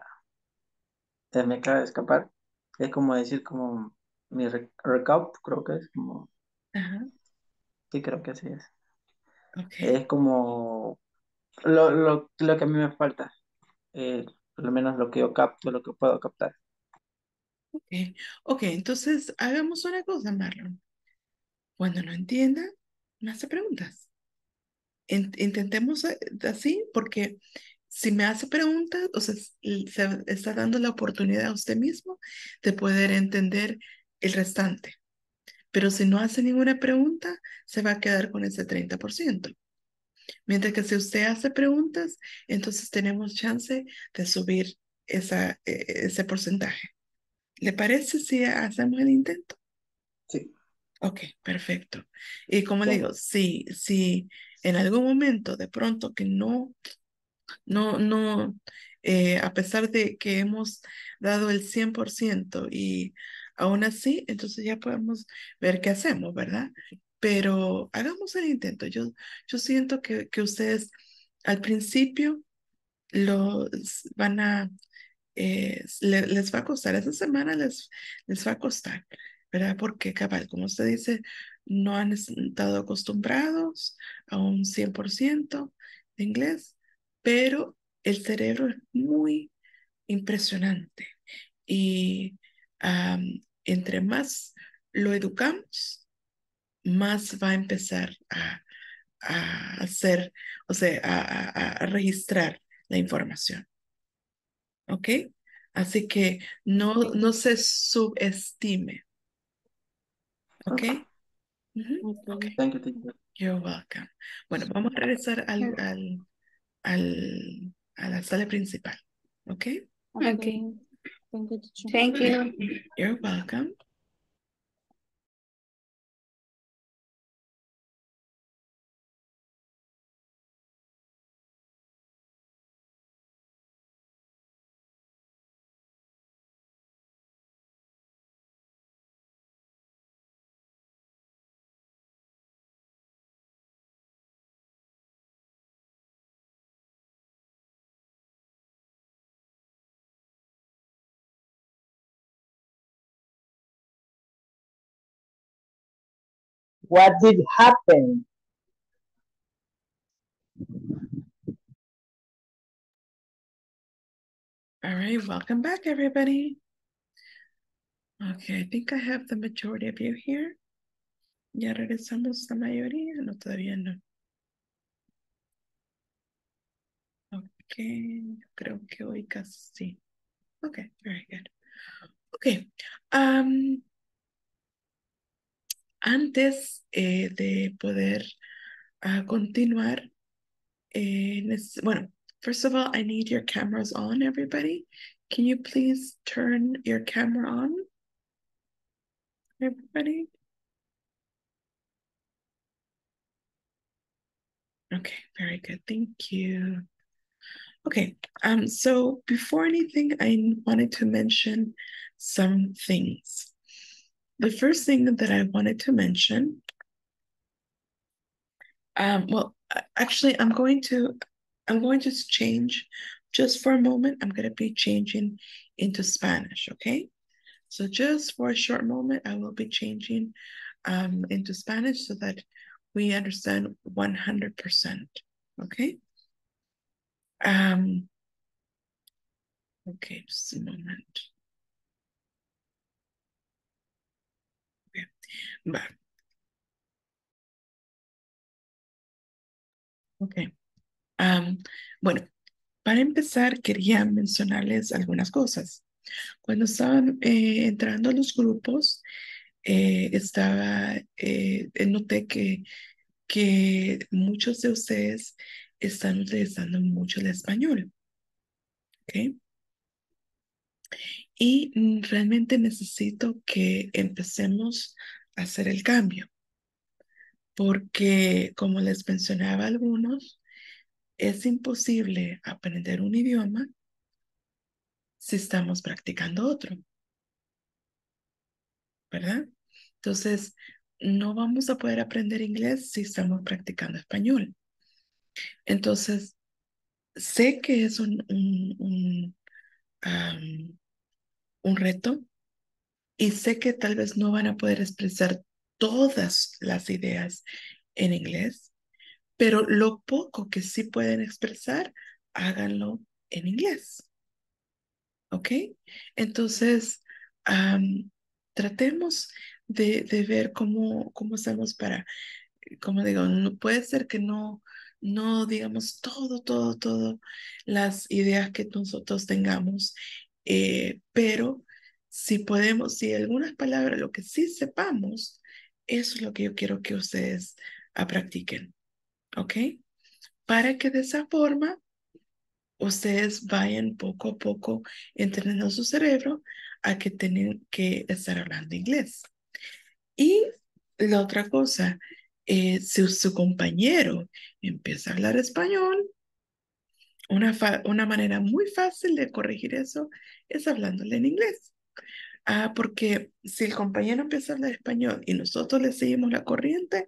se me acaba de escapar. Es como decir como mi re- recap, creo que es como,
Ajá,
sí, creo que así es.
ok.
Es como lo, lo, lo que a mí me falta, eh, por lo menos lo que yo capto, lo que puedo captar.
Ok, ok, entonces hagamos una cosa, Marlon. Cuando no entienda, me hace preguntas. In- intentemos eh, así, porque si me hace preguntas, o sea, s- y se está dando la oportunidad a usted mismo de poder entender el restante. Pero si no hace ninguna pregunta, se va a quedar con ese treinta por ciento. Mientras que si usted hace preguntas, entonces tenemos chance de subir esa, eh, ese porcentaje. ¿Le parece si hacemos el intento?
Sí,
Ok, perfecto. Y como le
bueno,
digo, si, si en algún momento de pronto que no, no, no, eh, a pesar de que hemos dado el cien por ciento y aún así, entonces ya podemos ver qué hacemos, ¿verdad? Pero hagamos el intento. Yo, yo siento que, que ustedes al principio los van a eh, le- les va a costar, esa semana les, les va a costar, ¿verdad? Porque cabal, como usted dice, no han estado acostumbrados a un cien por ciento de inglés, pero el cerebro es muy impresionante y am, entre más lo educamos, más va a empezar a, a hacer, o sea, a, a a registrar la información. ¿Ok? Así que no, no se subestime. ¿Ok?
ok,
Ujú. Ok.
Okay.
thank you, teacher.
You're welcome. Bueno, vamos a regresar al, al, al, a la sala principal. ¿Ok?
Okay. Thank you, teacher.
Thank you.
You're welcome.
What did happen?
All right, welcome back, everybody. Okay, I think I have the majority of you here. Ya regresamos la mayoría, no, todavía no. Ok, creo que hoy casi sí. Okay, very good. Okay, um, antes eh, de poder ah, continuar, eh, neces- bueno, first of all, I need your cameras on, everybody. Can you please turn your camera on, everybody? Okay, very good. Thank you. Okay, um, so before anything, I wanted to mention some things. The first thing that I wanted to mention, um, well, a- actually, I'm going to, I'm going to change just for a moment. I'm going to be changing into Spanish, okay? So just for a short moment, I will be changing um, into Spanish so that we understand one hundred percent, okay? Um, okay, just a moment. Okay. Va. Okay. Um, bueno, para empezar, quería mencionarles algunas cosas. Cuando estaban eh, entrando a los grupos, eh, estaba, eh, noté que, que muchos de ustedes están utilizando mucho el español, ¿ok? Y mm, realmente necesito que empecemos a hacer el cambio, porque como les mencionaba a algunos, es imposible aprender un idioma si estamos practicando otro, ¿verdad? Entonces, no vamos a poder aprender inglés si estamos practicando español. Entonces, sé que es un, un, un, am, un reto y sé que tal vez no van a poder expresar todas las ideas en inglés, pero lo poco que sí pueden expresar, háganlo en inglés. ¿Ok? Entonces, am, tratemos de, de ver cómo, cómo hacemos para, como digo, no puede ser que no, no digamos todo, todo, todo las ideas que nosotros tengamos, eh, pero si podemos, si algunas palabras, lo que sí sepamos, eso es lo que yo quiero que ustedes ah, practiquen, ¿ok? Para que de esa forma ustedes vayan poco a poco entrenando su cerebro a que tienen que estar hablando inglés. Y la otra cosa, eh, si su compañero empieza a hablar español, una, fa- una manera muy fácil de corregir eso es hablándole en inglés. Ah, porque si el compañero empieza a hablar español y nosotros le seguimos la corriente,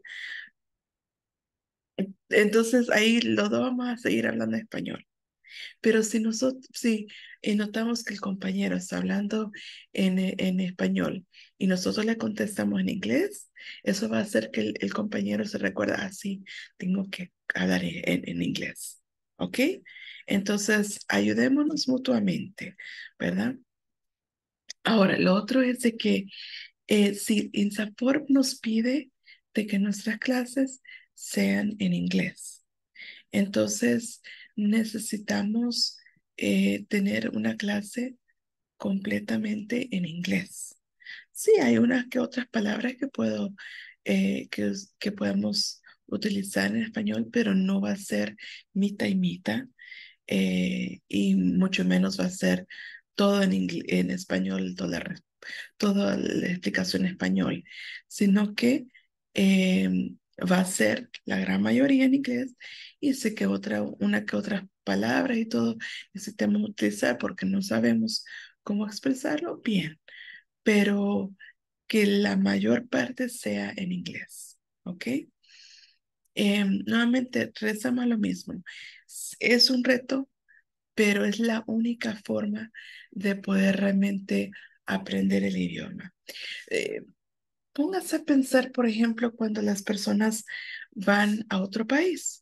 entonces ahí los dos vamos a seguir hablando español. Pero si nosotros, si eh, notamos que el compañero está hablando en, eh, en español y nosotros le contestamos en inglés, eso va a hacer que el, el compañero se recuerda así, tengo que hablar en, en- en inglés. ¿Ok? Entonces, ayudémonos mutuamente, ¿verdad? Ahora, lo otro es de que eh, si INSAFORP nos pide de que nuestras clases sean en inglés. Entonces, necesitamos eh, tener una clase completamente en inglés. Sí, hay unas que otras palabras que puedo, eh, que, us- que podemos utilizar en español, pero no va a ser mitad y mitad, eh, y mucho menos va a ser todo en, ingl- en español, toda la, toda la explicación en español, sino que eh, va a ser la gran mayoría en inglés y sé que otra, una que otras palabras y todo necesitamos utilizar porque no sabemos cómo expresarlo bien, pero que la mayor parte sea en inglés, ¿ok? Eh, nuevamente, rezamos lo mismo. Es un reto, pero es la única forma de poder realmente aprender el idioma. Eh, Póngase a pensar, por ejemplo, cuando las personas van a otro país,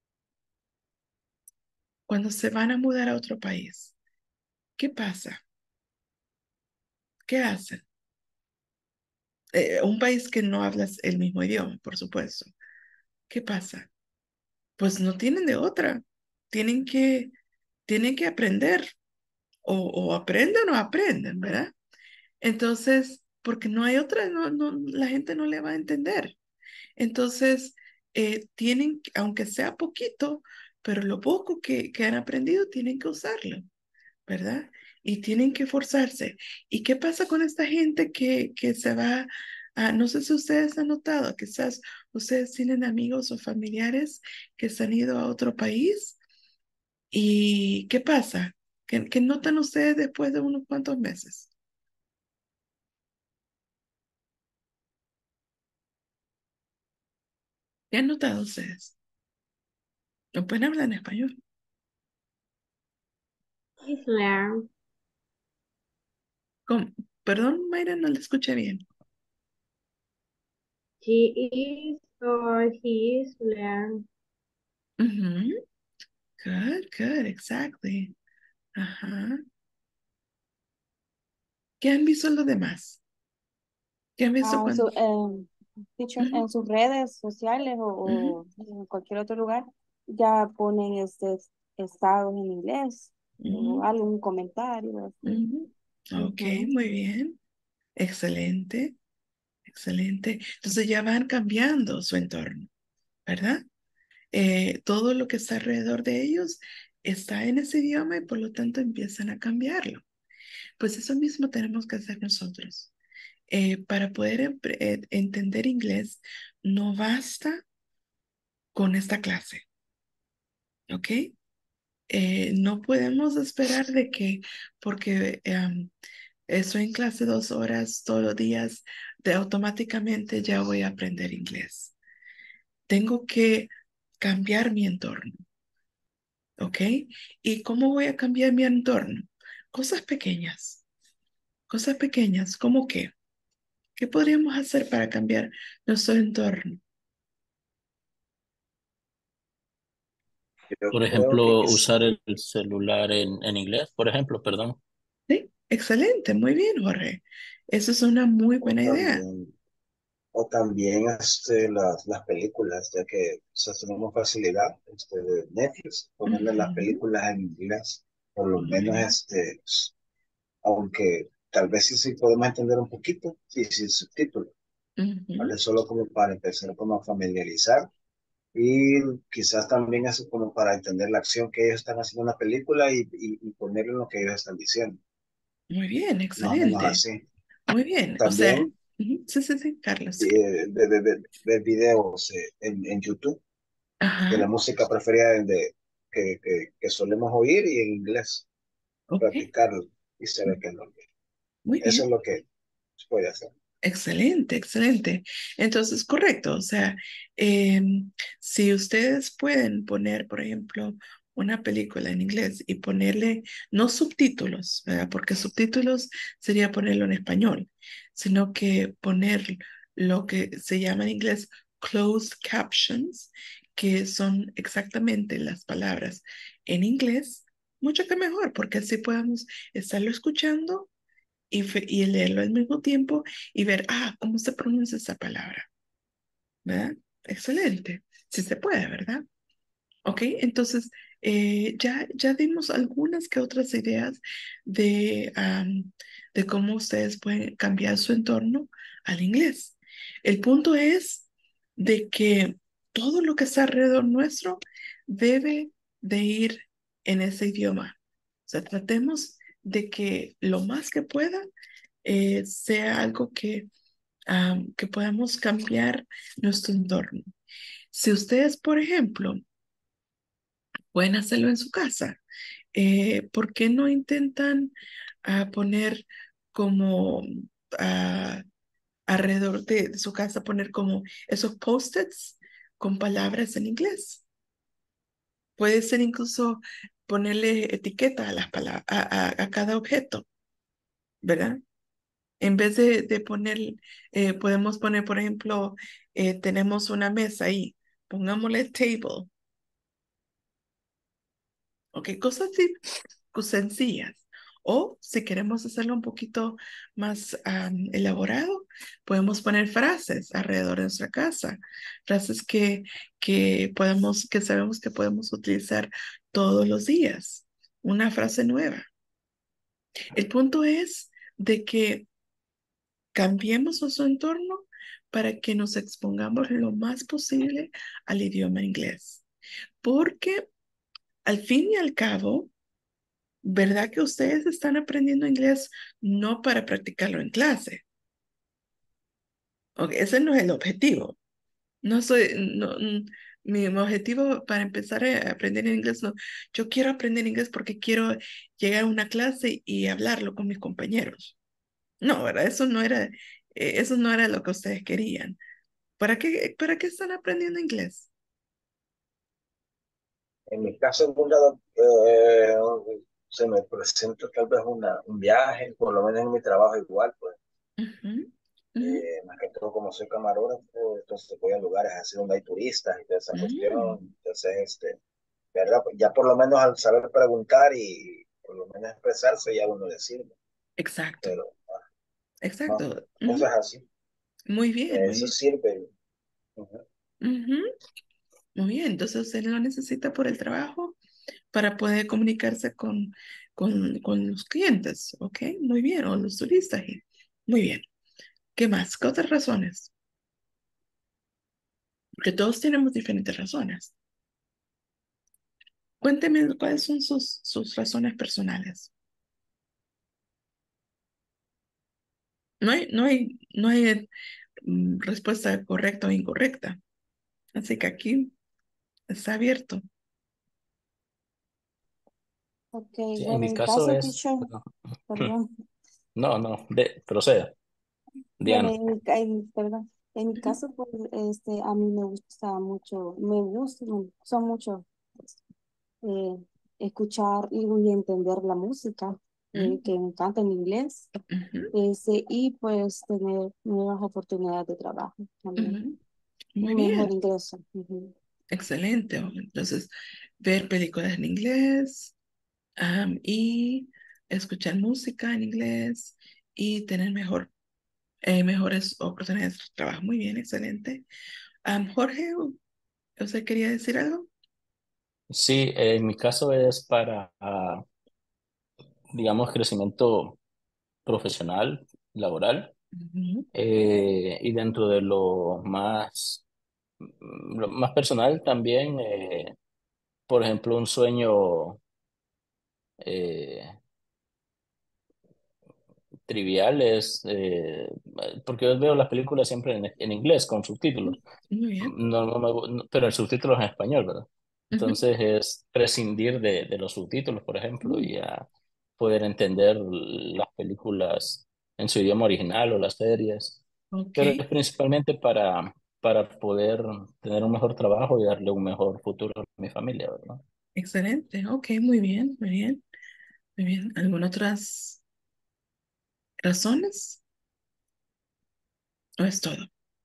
cuando se van a mudar a otro país, ¿qué pasa? ¿Qué hacen? Eh, un país que no hablas el mismo idioma, por supuesto. ¿Qué pasa? Pues no tienen de otra. Tienen que, tienen que aprender o, o aprenden o aprenden, ¿verdad? Entonces, porque no hay otra, no, no, la gente no le va a entender. Entonces, eh, tienen, aunque sea poquito, pero lo poco que, que han aprendido, tienen que usarlo, ¿verdad? Y tienen que forzarse. ¿Y qué pasa con esta gente que, que se va a, no sé si ustedes han notado, quizás ustedes tienen amigos o familiares que se han ido a otro país y ¿qué pasa? ¿Qué, qué notan ustedes después de unos cuantos meses? ¿Qué han notado ustedes? No pueden hablar en español.
Please learn.
¿Cómo? Perdón, Mayra, no le escuché bien.
She is or he is learn.
Ujú. Good, good, exactly. Ajá. ¿Qué han visto los demás? ¿Qué han visto
Ah, en,
cuando?
su, em, teacher,
Ujú,
en sus redes sociales
ujú,
o, o en cualquier otro lugar ya ponen este estados en inglés o
ujú,
algún comentario así.
ujú. Ok,
Ujú.
muy bien. Excelente, excelente. Entonces ya van cambiando su entorno, ¿verdad? Eh, todo lo que está alrededor de ellos está en ese idioma y por lo tanto empiezan a cambiarlo. Pues eso mismo tenemos que hacer nosotros. Eh, para poder empre- eh, entender inglés, no basta con esta clase, ¿ok? Eh, no podemos esperar de que, porque em, estoy en clase dos horas todos los días, de automáticamente ya voy a aprender inglés. Tengo que cambiar mi entorno, ¿ok? ¿Y cómo voy a cambiar mi entorno? Cosas pequeñas, cosas pequeñas, ¿cómo qué? ¿Qué podríamos hacer para cambiar nuestro entorno?
Yo
Por
creo que
ejemplo,
quizá,
usar el el celular en, en inglés, por ejemplo, perdón.
Sí, excelente, muy bien, Jorge. Eso es una muy
o
buena idea.
también, o también este, las, las películas, ya que o sea, tenemos facilidad este, de Netflix, ponerle las
Ujú,
películas en inglés, por lo
muy
menos
bien.
este, aunque tal vez sí, sí podemos entender un poquito, sí, sin subtítulos,
Ujú,
¿vale? Solo como para empezar como a familiarizar y quizás también eso como para entender la acción que ellos están haciendo en la película y, y, y ponerle lo que ellos están diciendo,
muy bien,
más o menos
excelente.
así.
Muy bien. O sea,
También
ujú, sí, sí, sí, Carlos.
eh, de, de, de, de videos eh, en, en YouTube de la
Ajá,
música preferida de, de- que, que, que solemos oír y en inglés,
ok,
practicarlo y saber qué es lo que.
muy
Eso es
bien.
lo que se puede hacer.
Excelente, excelente. Entonces, correcto. O sea, em, si ustedes pueden poner, por ejemplo, una película en inglés y ponerle, no subtítulos, ¿verdad? Porque subtítulos sería ponerlo en español, sino que poner lo que se llama en inglés closed captions, que son exactamente las palabras en inglés, mucho que mejor, porque así podemos estarlo escuchando y, fe- y leerlo al mismo tiempo y ver, ah, cómo se pronuncia esa palabra, ¿verdad? Excelente, sí se puede, ¿verdad? Ok, entonces eh, ya, ya dimos algunas que otras ideas de, am, de cómo ustedes pueden cambiar su entorno al inglés. El punto es de que todo lo que está alrededor nuestro debe de ir en ese idioma. O sea, tratemos de que lo más que pueda eh, sea algo que, am, que podamos cambiar nuestro entorno. Si ustedes, por ejemplo, pueden hacerlo en su casa, eh, ¿por qué no intentan ah, poner como ah, alrededor de, de su casa, poner como esos post-its con palabras en inglés? Puede ser incluso ponerle etiqueta a las palabras, a, a- a cada objeto, ¿verdad? En vez de, de poner, eh, podemos poner, por ejemplo, eh, tenemos una mesa ahí, pongámosle table, ¿ok? Cosas así, cosas sencillas. O si queremos hacerlo un poquito más am, elaborado, podemos poner frases alrededor de nuestra casa, frases que, que podemos, que sabemos que podemos utilizar todos los días, una frase nueva. El punto es de que cambiemos nuestro entorno para que nos expongamos lo más posible al idioma inglés. Porque al fin y al cabo, ¿verdad que ustedes están aprendiendo inglés no para practicarlo en clase? Ok, ese no es el objetivo. No soy, no, mm, mi objetivo para empezar a aprender inglés, no. Yo quiero aprender inglés porque quiero llegar a una clase y hablarlo con mis compañeros. No, ¿verdad? Eso no era, eh, eso no era lo que ustedes querían. ¿Para qué, para qué están aprendiendo inglés?
En mi caso, en un lado, eh, se me presenta tal vez una, un viaje, por lo menos en mi trabajo igual, pues,
Ujú, ujú,
eh, más que todo como soy camarógrafo, entonces voy a lugares así donde hay turistas y toda esa
mm,
cuestión, entonces, este, ¿verdad? Pues ya por lo menos al saber preguntar y por lo menos expresarse, ya uno le sirve,
exacto,
pero más
exacto. Ujú,
cosas así,
muy bien, muy
eso
bien.
sirve. Ujú.
Ujú, muy bien, entonces usted lo necesita por el trabajo para poder comunicarse con, con, con los clientes, ¿ok? Muy bien, o los turistas. y- Muy bien. ¿Qué más? ¿Qué otras razones? Porque todos tenemos diferentes razones. Cuénteme cuáles son sus, sus razones personales. No hay, no hay, no hay mm, respuesta correcta o incorrecta. Así que aquí está abierto.
Ok,
Sí, en
bueno,
mi
en mi
caso
caso,
es,
teacher,
bueno,
perdón.
no, no, de, proceda,
Bueno,
Diana.
en mi, ca- en- perdón. En mi caso, pues, este, a mí me gusta mucho, me gusta, son mucho eh, escuchar y, y entender la música, eh, que me encanta en inglés,
Ujú,
este, y pues tener nuevas oportunidades de trabajo también,
ujú. Muy
un mejor
bien,
ingreso. Ujú.
excelente. Entonces, ver películas en inglés, am, y escuchar música en inglés y tener mejor, eh, mejores oportunidades de trabajo. Muy bien, excelente. Am, Jorge, ¿usted quería decir algo?
Sí, en mi caso es para, ah, digamos, crecimiento profesional, laboral,
Ujú,
eh, y dentro de lo más, lo más personal también, eh, por ejemplo, un sueño eh, trivial es, eh, porque yo veo las películas siempre en, en inglés con subtítulos.
muy bien.
No, no me gu- no, pero el subtítulo es en español, ¿verdad?
Ujú,
Entonces es prescindir de, de los subtítulos, por ejemplo,
mm,
y a poder entender las películas en su idioma original o las series.
ok,
Pero es principalmente para, para poder tener un mejor trabajo y darle un mejor futuro a mi familia, ¿verdad?
excelente. Ok, muy bien, muy bien, muy bien. ¿Alguna otras razones? ¿O es todo?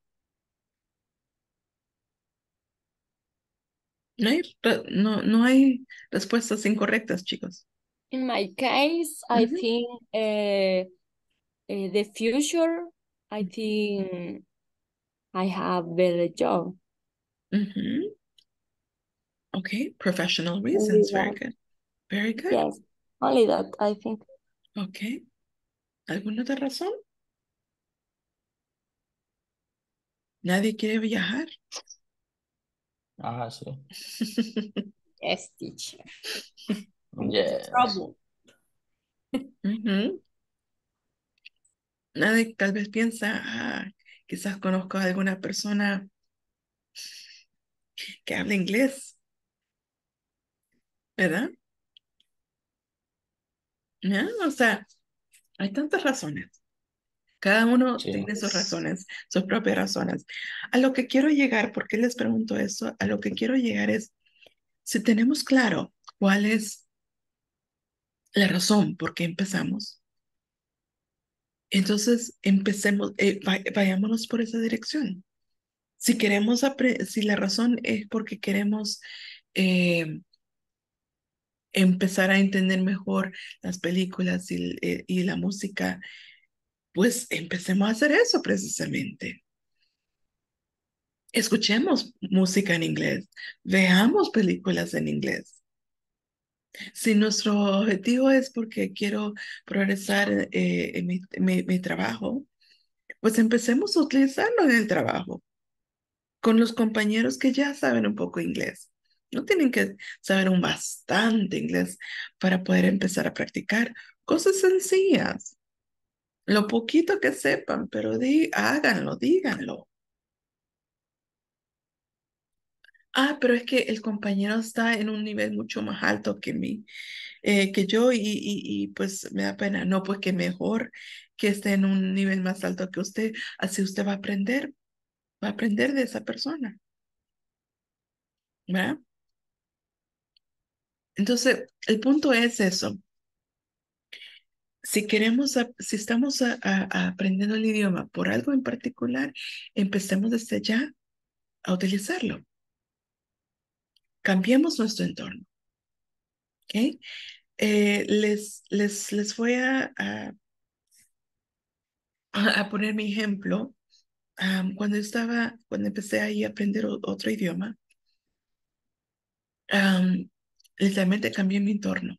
No hay, re- no, no hay respuestas incorrectas, chicos.
In my case, I
Ujú,
think uh, uh, the future, I think I have better job.
ujú. Ok, professional
Only
reasons. Very
that.
good. Very good.
Yes, only that, I think.
Ok. ¿Alguna otra razón? ¿Nadie quiere viajar?
Ah, sí.
Yes, teacher.
Yes.
Trouble.
Ujú. Nadie tal vez piensa, ah, quizás conozco a alguna persona que habla inglés, ¿verdad? ¿Ya? O sea, hay tantas razones. Cada uno
Sí.
tiene sus razones, sus propias razones. A lo que quiero llegar, ¿por qué les pregunto eso? A lo que quiero llegar es, si tenemos claro cuál es la razón por qué empezamos, entonces empecemos, eh, va- vayámonos por esa dirección. Si queremos, apre- si la razón es porque queremos eh, empezar a entender mejor las películas y, eh, y la música, pues empecemos a hacer eso precisamente. Escuchemos música en inglés, veamos películas en inglés. Si nuestro objetivo es porque quiero progresar eh, en mi, mi- mi trabajo, pues empecemos a utilizarlo en el trabajo, con los compañeros que ya saben un poco inglés. No tienen que saber un bastante inglés para poder empezar a practicar cosas sencillas. Lo poquito que sepan, pero di, háganlo, díganlo. Ah, pero es que el compañero está en un nivel mucho más alto que mí, eh, que yo, y, y, y, pues me da pena. No, pues que mejor que esté en un nivel más alto que usted, así usted va a aprender, va a aprender de esa persona, ¿verdad? Entonces, el punto es eso. Si queremos, ap- si estamos a- a- a aprendiendo el idioma por algo en particular, empecemos desde ya a utilizarlo. Cambiemos nuestro entorno, ¿ok? Eh, les, les, les voy a, a, a poner mi ejemplo. Am, cuando estaba, cuando empecé ahí a aprender o- otro idioma, am, literalmente cambié mi entorno.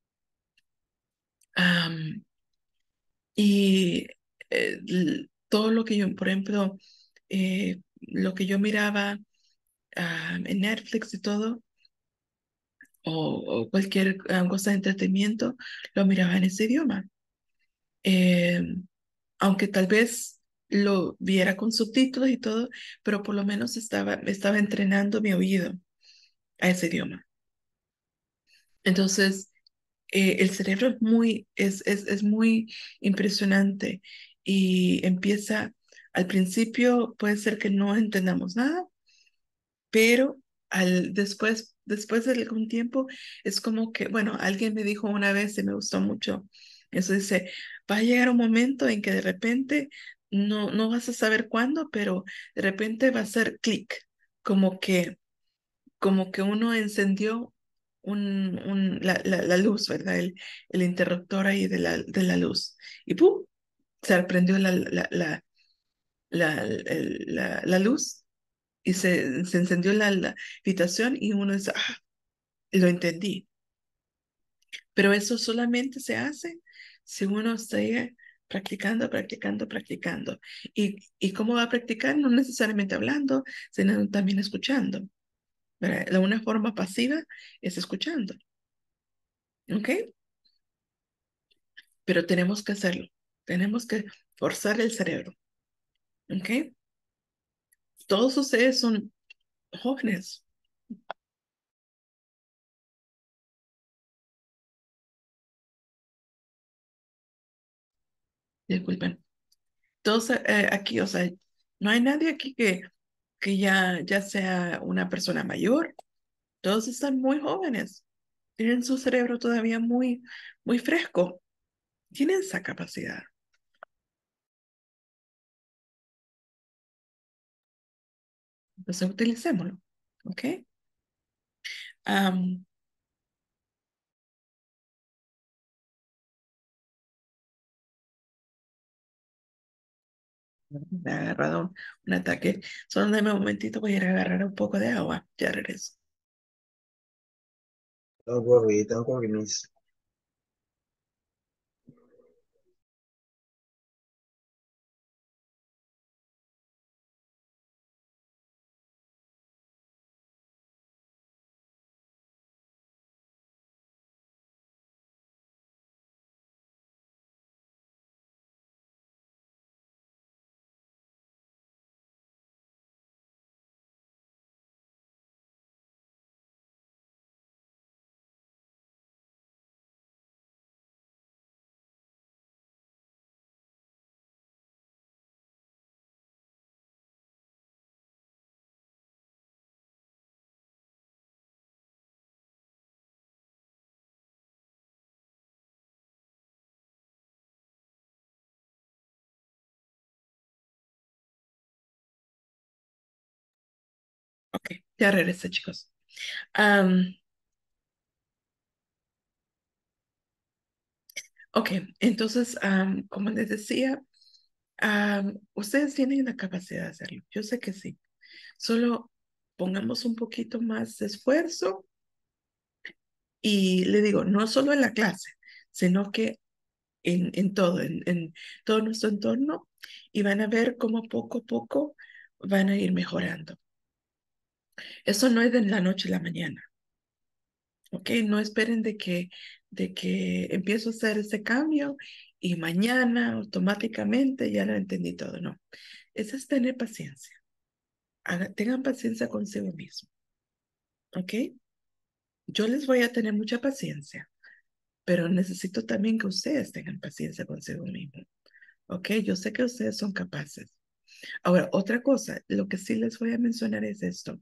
Am, y eh, l- todo lo que yo, por ejemplo, eh, lo que yo miraba am, en Netflix y todo, o, o cualquier am, cosa de entretenimiento, lo miraba en ese idioma. Em, aunque tal vez lo viera con subtítulos y todo, pero por lo menos estaba, estaba entrenando mi oído a ese idioma. Entonces, eh, el cerebro es muy, es, es, es muy impresionante y empieza, al principio puede ser que no entendamos nada, pero al, después, después de algún tiempo es como que, bueno, alguien me dijo una vez y me gustó mucho, eso dice, va a llegar un momento en que de repente no, no vas a saber cuándo, pero de repente va a ser clic, como que, como que uno encendió un, un, la, la, la luz, ¿verdad? El, el interruptor ahí de la, de la luz y ¡pum! Se prendió la, la, la, la, el- la, la luz y se, se encendió la, la habitación y uno dice, ah, lo entendí. Pero eso solamente se hace si uno sigue practicando, practicando, practicando. ¿Y, y cómo va a practicar? No necesariamente hablando, sino también escuchando. ¿Verdad? La una forma pasiva es escuchando. ¿Ok? Pero tenemos que hacerlo. Tenemos que forzar el cerebro. ¿Ok? Todos ustedes son jóvenes. Disculpen. Todos eh, aquí, o sea, no hay nadie aquí que, que ya, ya sea una persona mayor. Todos están muy jóvenes. Tienen su cerebro todavía muy, muy fresco. Tienen esa capacidad. Entonces, utilicémoslo. ¿Ok? Am, me ha agarrado un, un ataque. Solo dame un momentito, voy a ir a agarrar un poco de agua. Ya regreso.
Don't worry, don't worry, miss.
Ok, ya regresé, chicos. Am, ok, entonces, am, como les decía, am, ustedes tienen la capacidad de hacerlo. Yo sé que sí. Solo pongamos un poquito más de esfuerzo y le digo, no solo en la clase, sino que en, en todo, en, en todo nuestro entorno y van a ver cómo poco a poco van a ir mejorando. Eso no es de la noche a la mañana, ¿ok? No esperen de que, de que empiezo a hacer ese cambio y mañana automáticamente ya lo entendí todo, no. Eso es tener paciencia. Haga- tengan paciencia consigo mismo, ¿ok? Yo les voy a tener mucha paciencia, pero necesito también que ustedes tengan paciencia consigo mismos, ¿ok? Yo sé que ustedes son capaces. Ahora, otra cosa, lo que sí les voy a mencionar es esto.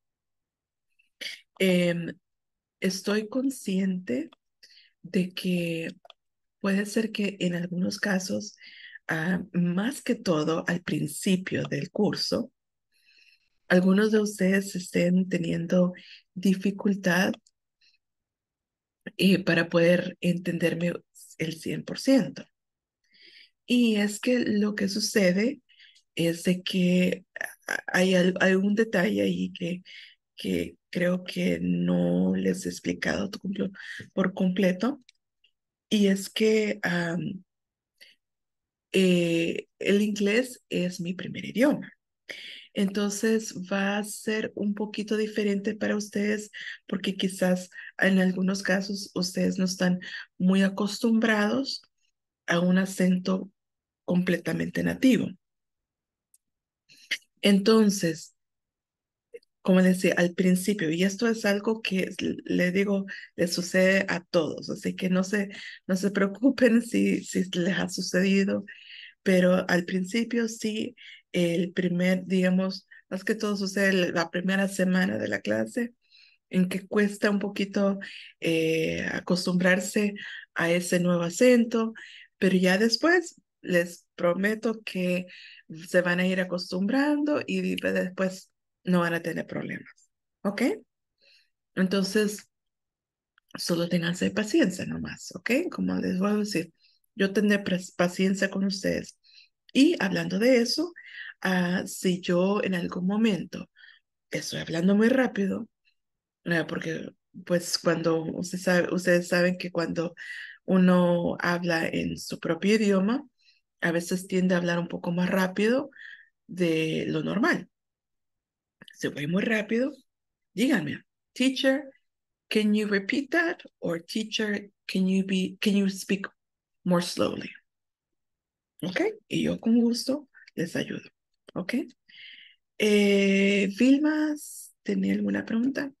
Em, estoy consciente de que puede ser que en algunos casos, ah, más que todo al principio del curso, algunos de ustedes estén teniendo dificultad eh, para poder entenderme el cien por ciento. Y es que lo que sucede es de que ah, hay, al- hay un detalle ahí que, que creo que no les he explicado tu complo- por completo, y es que am, eh, el inglés es mi primer idioma. Entonces va a ser un poquito diferente para ustedes porque quizás en algunos casos ustedes no están muy acostumbrados a un acento completamente nativo. Entonces, como decía al principio, y esto es algo que es- le digo, le sucede a todos, así que no se, no se preocupen si, si les ha sucedido, pero al principio sí, el primer, digamos, más que todo sucede la primera semana de la clase, en que cuesta un poquito eh, acostumbrarse a ese nuevo acento, pero ya después les prometo que se van a ir acostumbrando y después no van a tener problemas. ¿Ok? Entonces, solo ténganse paciencia nomás, ¿ok? Como les voy a decir, yo tendré pres- paciencia con ustedes. Y hablando de eso, ah, si yo en algún momento estoy hablando muy rápido, ah, porque pues cuando usted sabe, ustedes saben que cuando uno habla en su propio idioma, a veces tiende a hablar un poco más rápido de lo normal. Si voy muy rápido, díganme, teacher, can you repeat that? Or teacher, can you be, can you speak more slowly? ¿Ok? Y yo con gusto les ayudo. ¿Ok? Eh, Vilmas, ¿tenía alguna pregunta?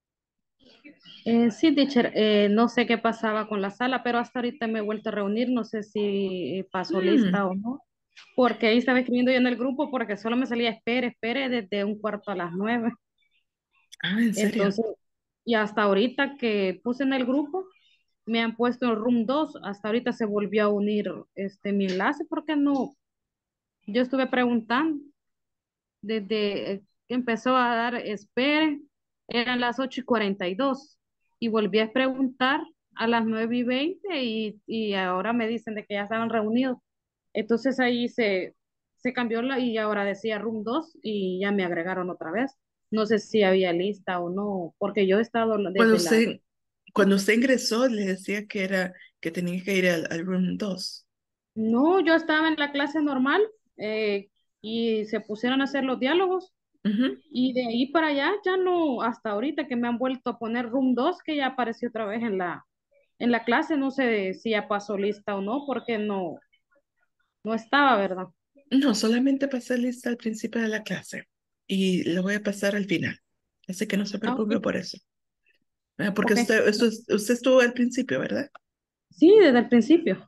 Eh, sí, teacher, eh, no sé qué pasaba con la sala, pero hasta ahorita me he vuelto a reunir, no sé si pasó lista
Mm,
o no, porque ahí estaba escribiendo yo en el grupo porque solo me salía espere, espere desde un cuarto a las nueve.
ah, ¿en serio?
Entonces, y hasta ahorita que puse en el grupo, me han puesto en room dos, hasta ahorita se volvió a unir este mi enlace porque no, yo estuve preguntando desde eh, que empezó a dar espere, eran las ocho y cuarenta y dos y volví a preguntar a las nueve y veinte y, y ahora me dicen de que ya estaban reunidos. Entonces ahí se, se cambió la, y ahora decía room dos y ya me agregaron otra vez. No sé si había lista o no, porque yo he estado
Cuando
desde las...
usted, cuando usted ingresó, le decía que era que tenía que ir al, al room dos.
No, yo estaba en la clase normal eh, y se pusieron a hacer los diálogos.
Ujú.
Y de ahí para allá, ya no, hasta ahorita que me han vuelto a poner room dos que ya apareció otra vez en la, en la clase, no sé si ya pasó lista o no, porque no, no estaba, ¿verdad?
No, solamente pasé lista al principio de la clase y lo voy a pasar al final. Así que no se
Ah,
preocupe
ok,
por eso. Ah, porque
ok.
usted, esto es- usted estuvo al principio, ¿verdad?
Sí, desde el principio.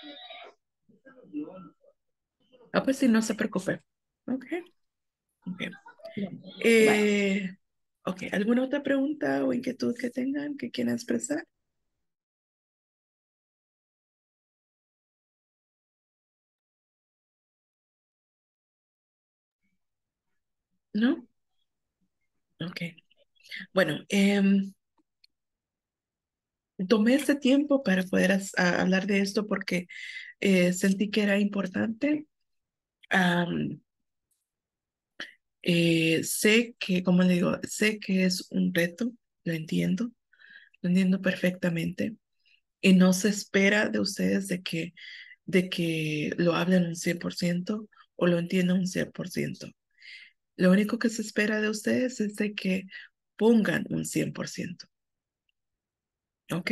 Ah, pues sí, no se preocupe. Ok, ok.
Bye.
Eh, ok, ¿alguna otra pregunta o inquietud que tengan que quieran expresar? ¿No? Ok. Bueno, em, tomé este tiempo para poder as- a- hablar de esto porque eh, sentí que era importante. Am, eh, sé que, como le digo, sé que es un reto, lo entiendo, lo entiendo perfectamente y no se espera de ustedes de que, de que lo hablen un cien por ciento o lo entiendan un cien por ciento. Lo único que se espera de ustedes es de que pongan un cien por ciento. ¿Ok?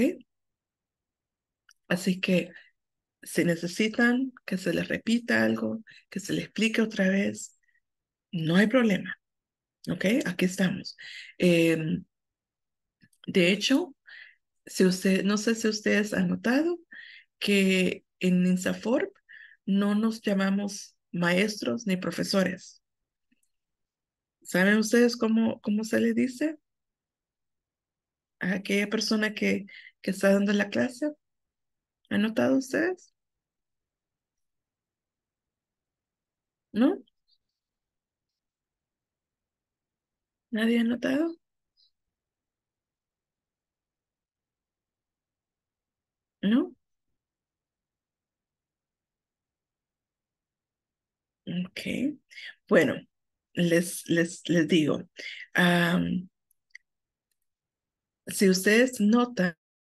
Así que si necesitan que se les repita algo, que se les explique otra vez, no hay problema. ¿Ok? Aquí estamos. Em, de hecho, si usted, no sé si ustedes han notado que en INSAFORP no nos llamamos maestros ni profesores. ¿Saben ustedes cómo, cómo se le dice a aquella persona que, que está dando la clase? ¿Han notado ustedes? ¿No? ¿Nadie ha notado? ¿No? Ok. Bueno, les, les, les digo, am, si ustedes notan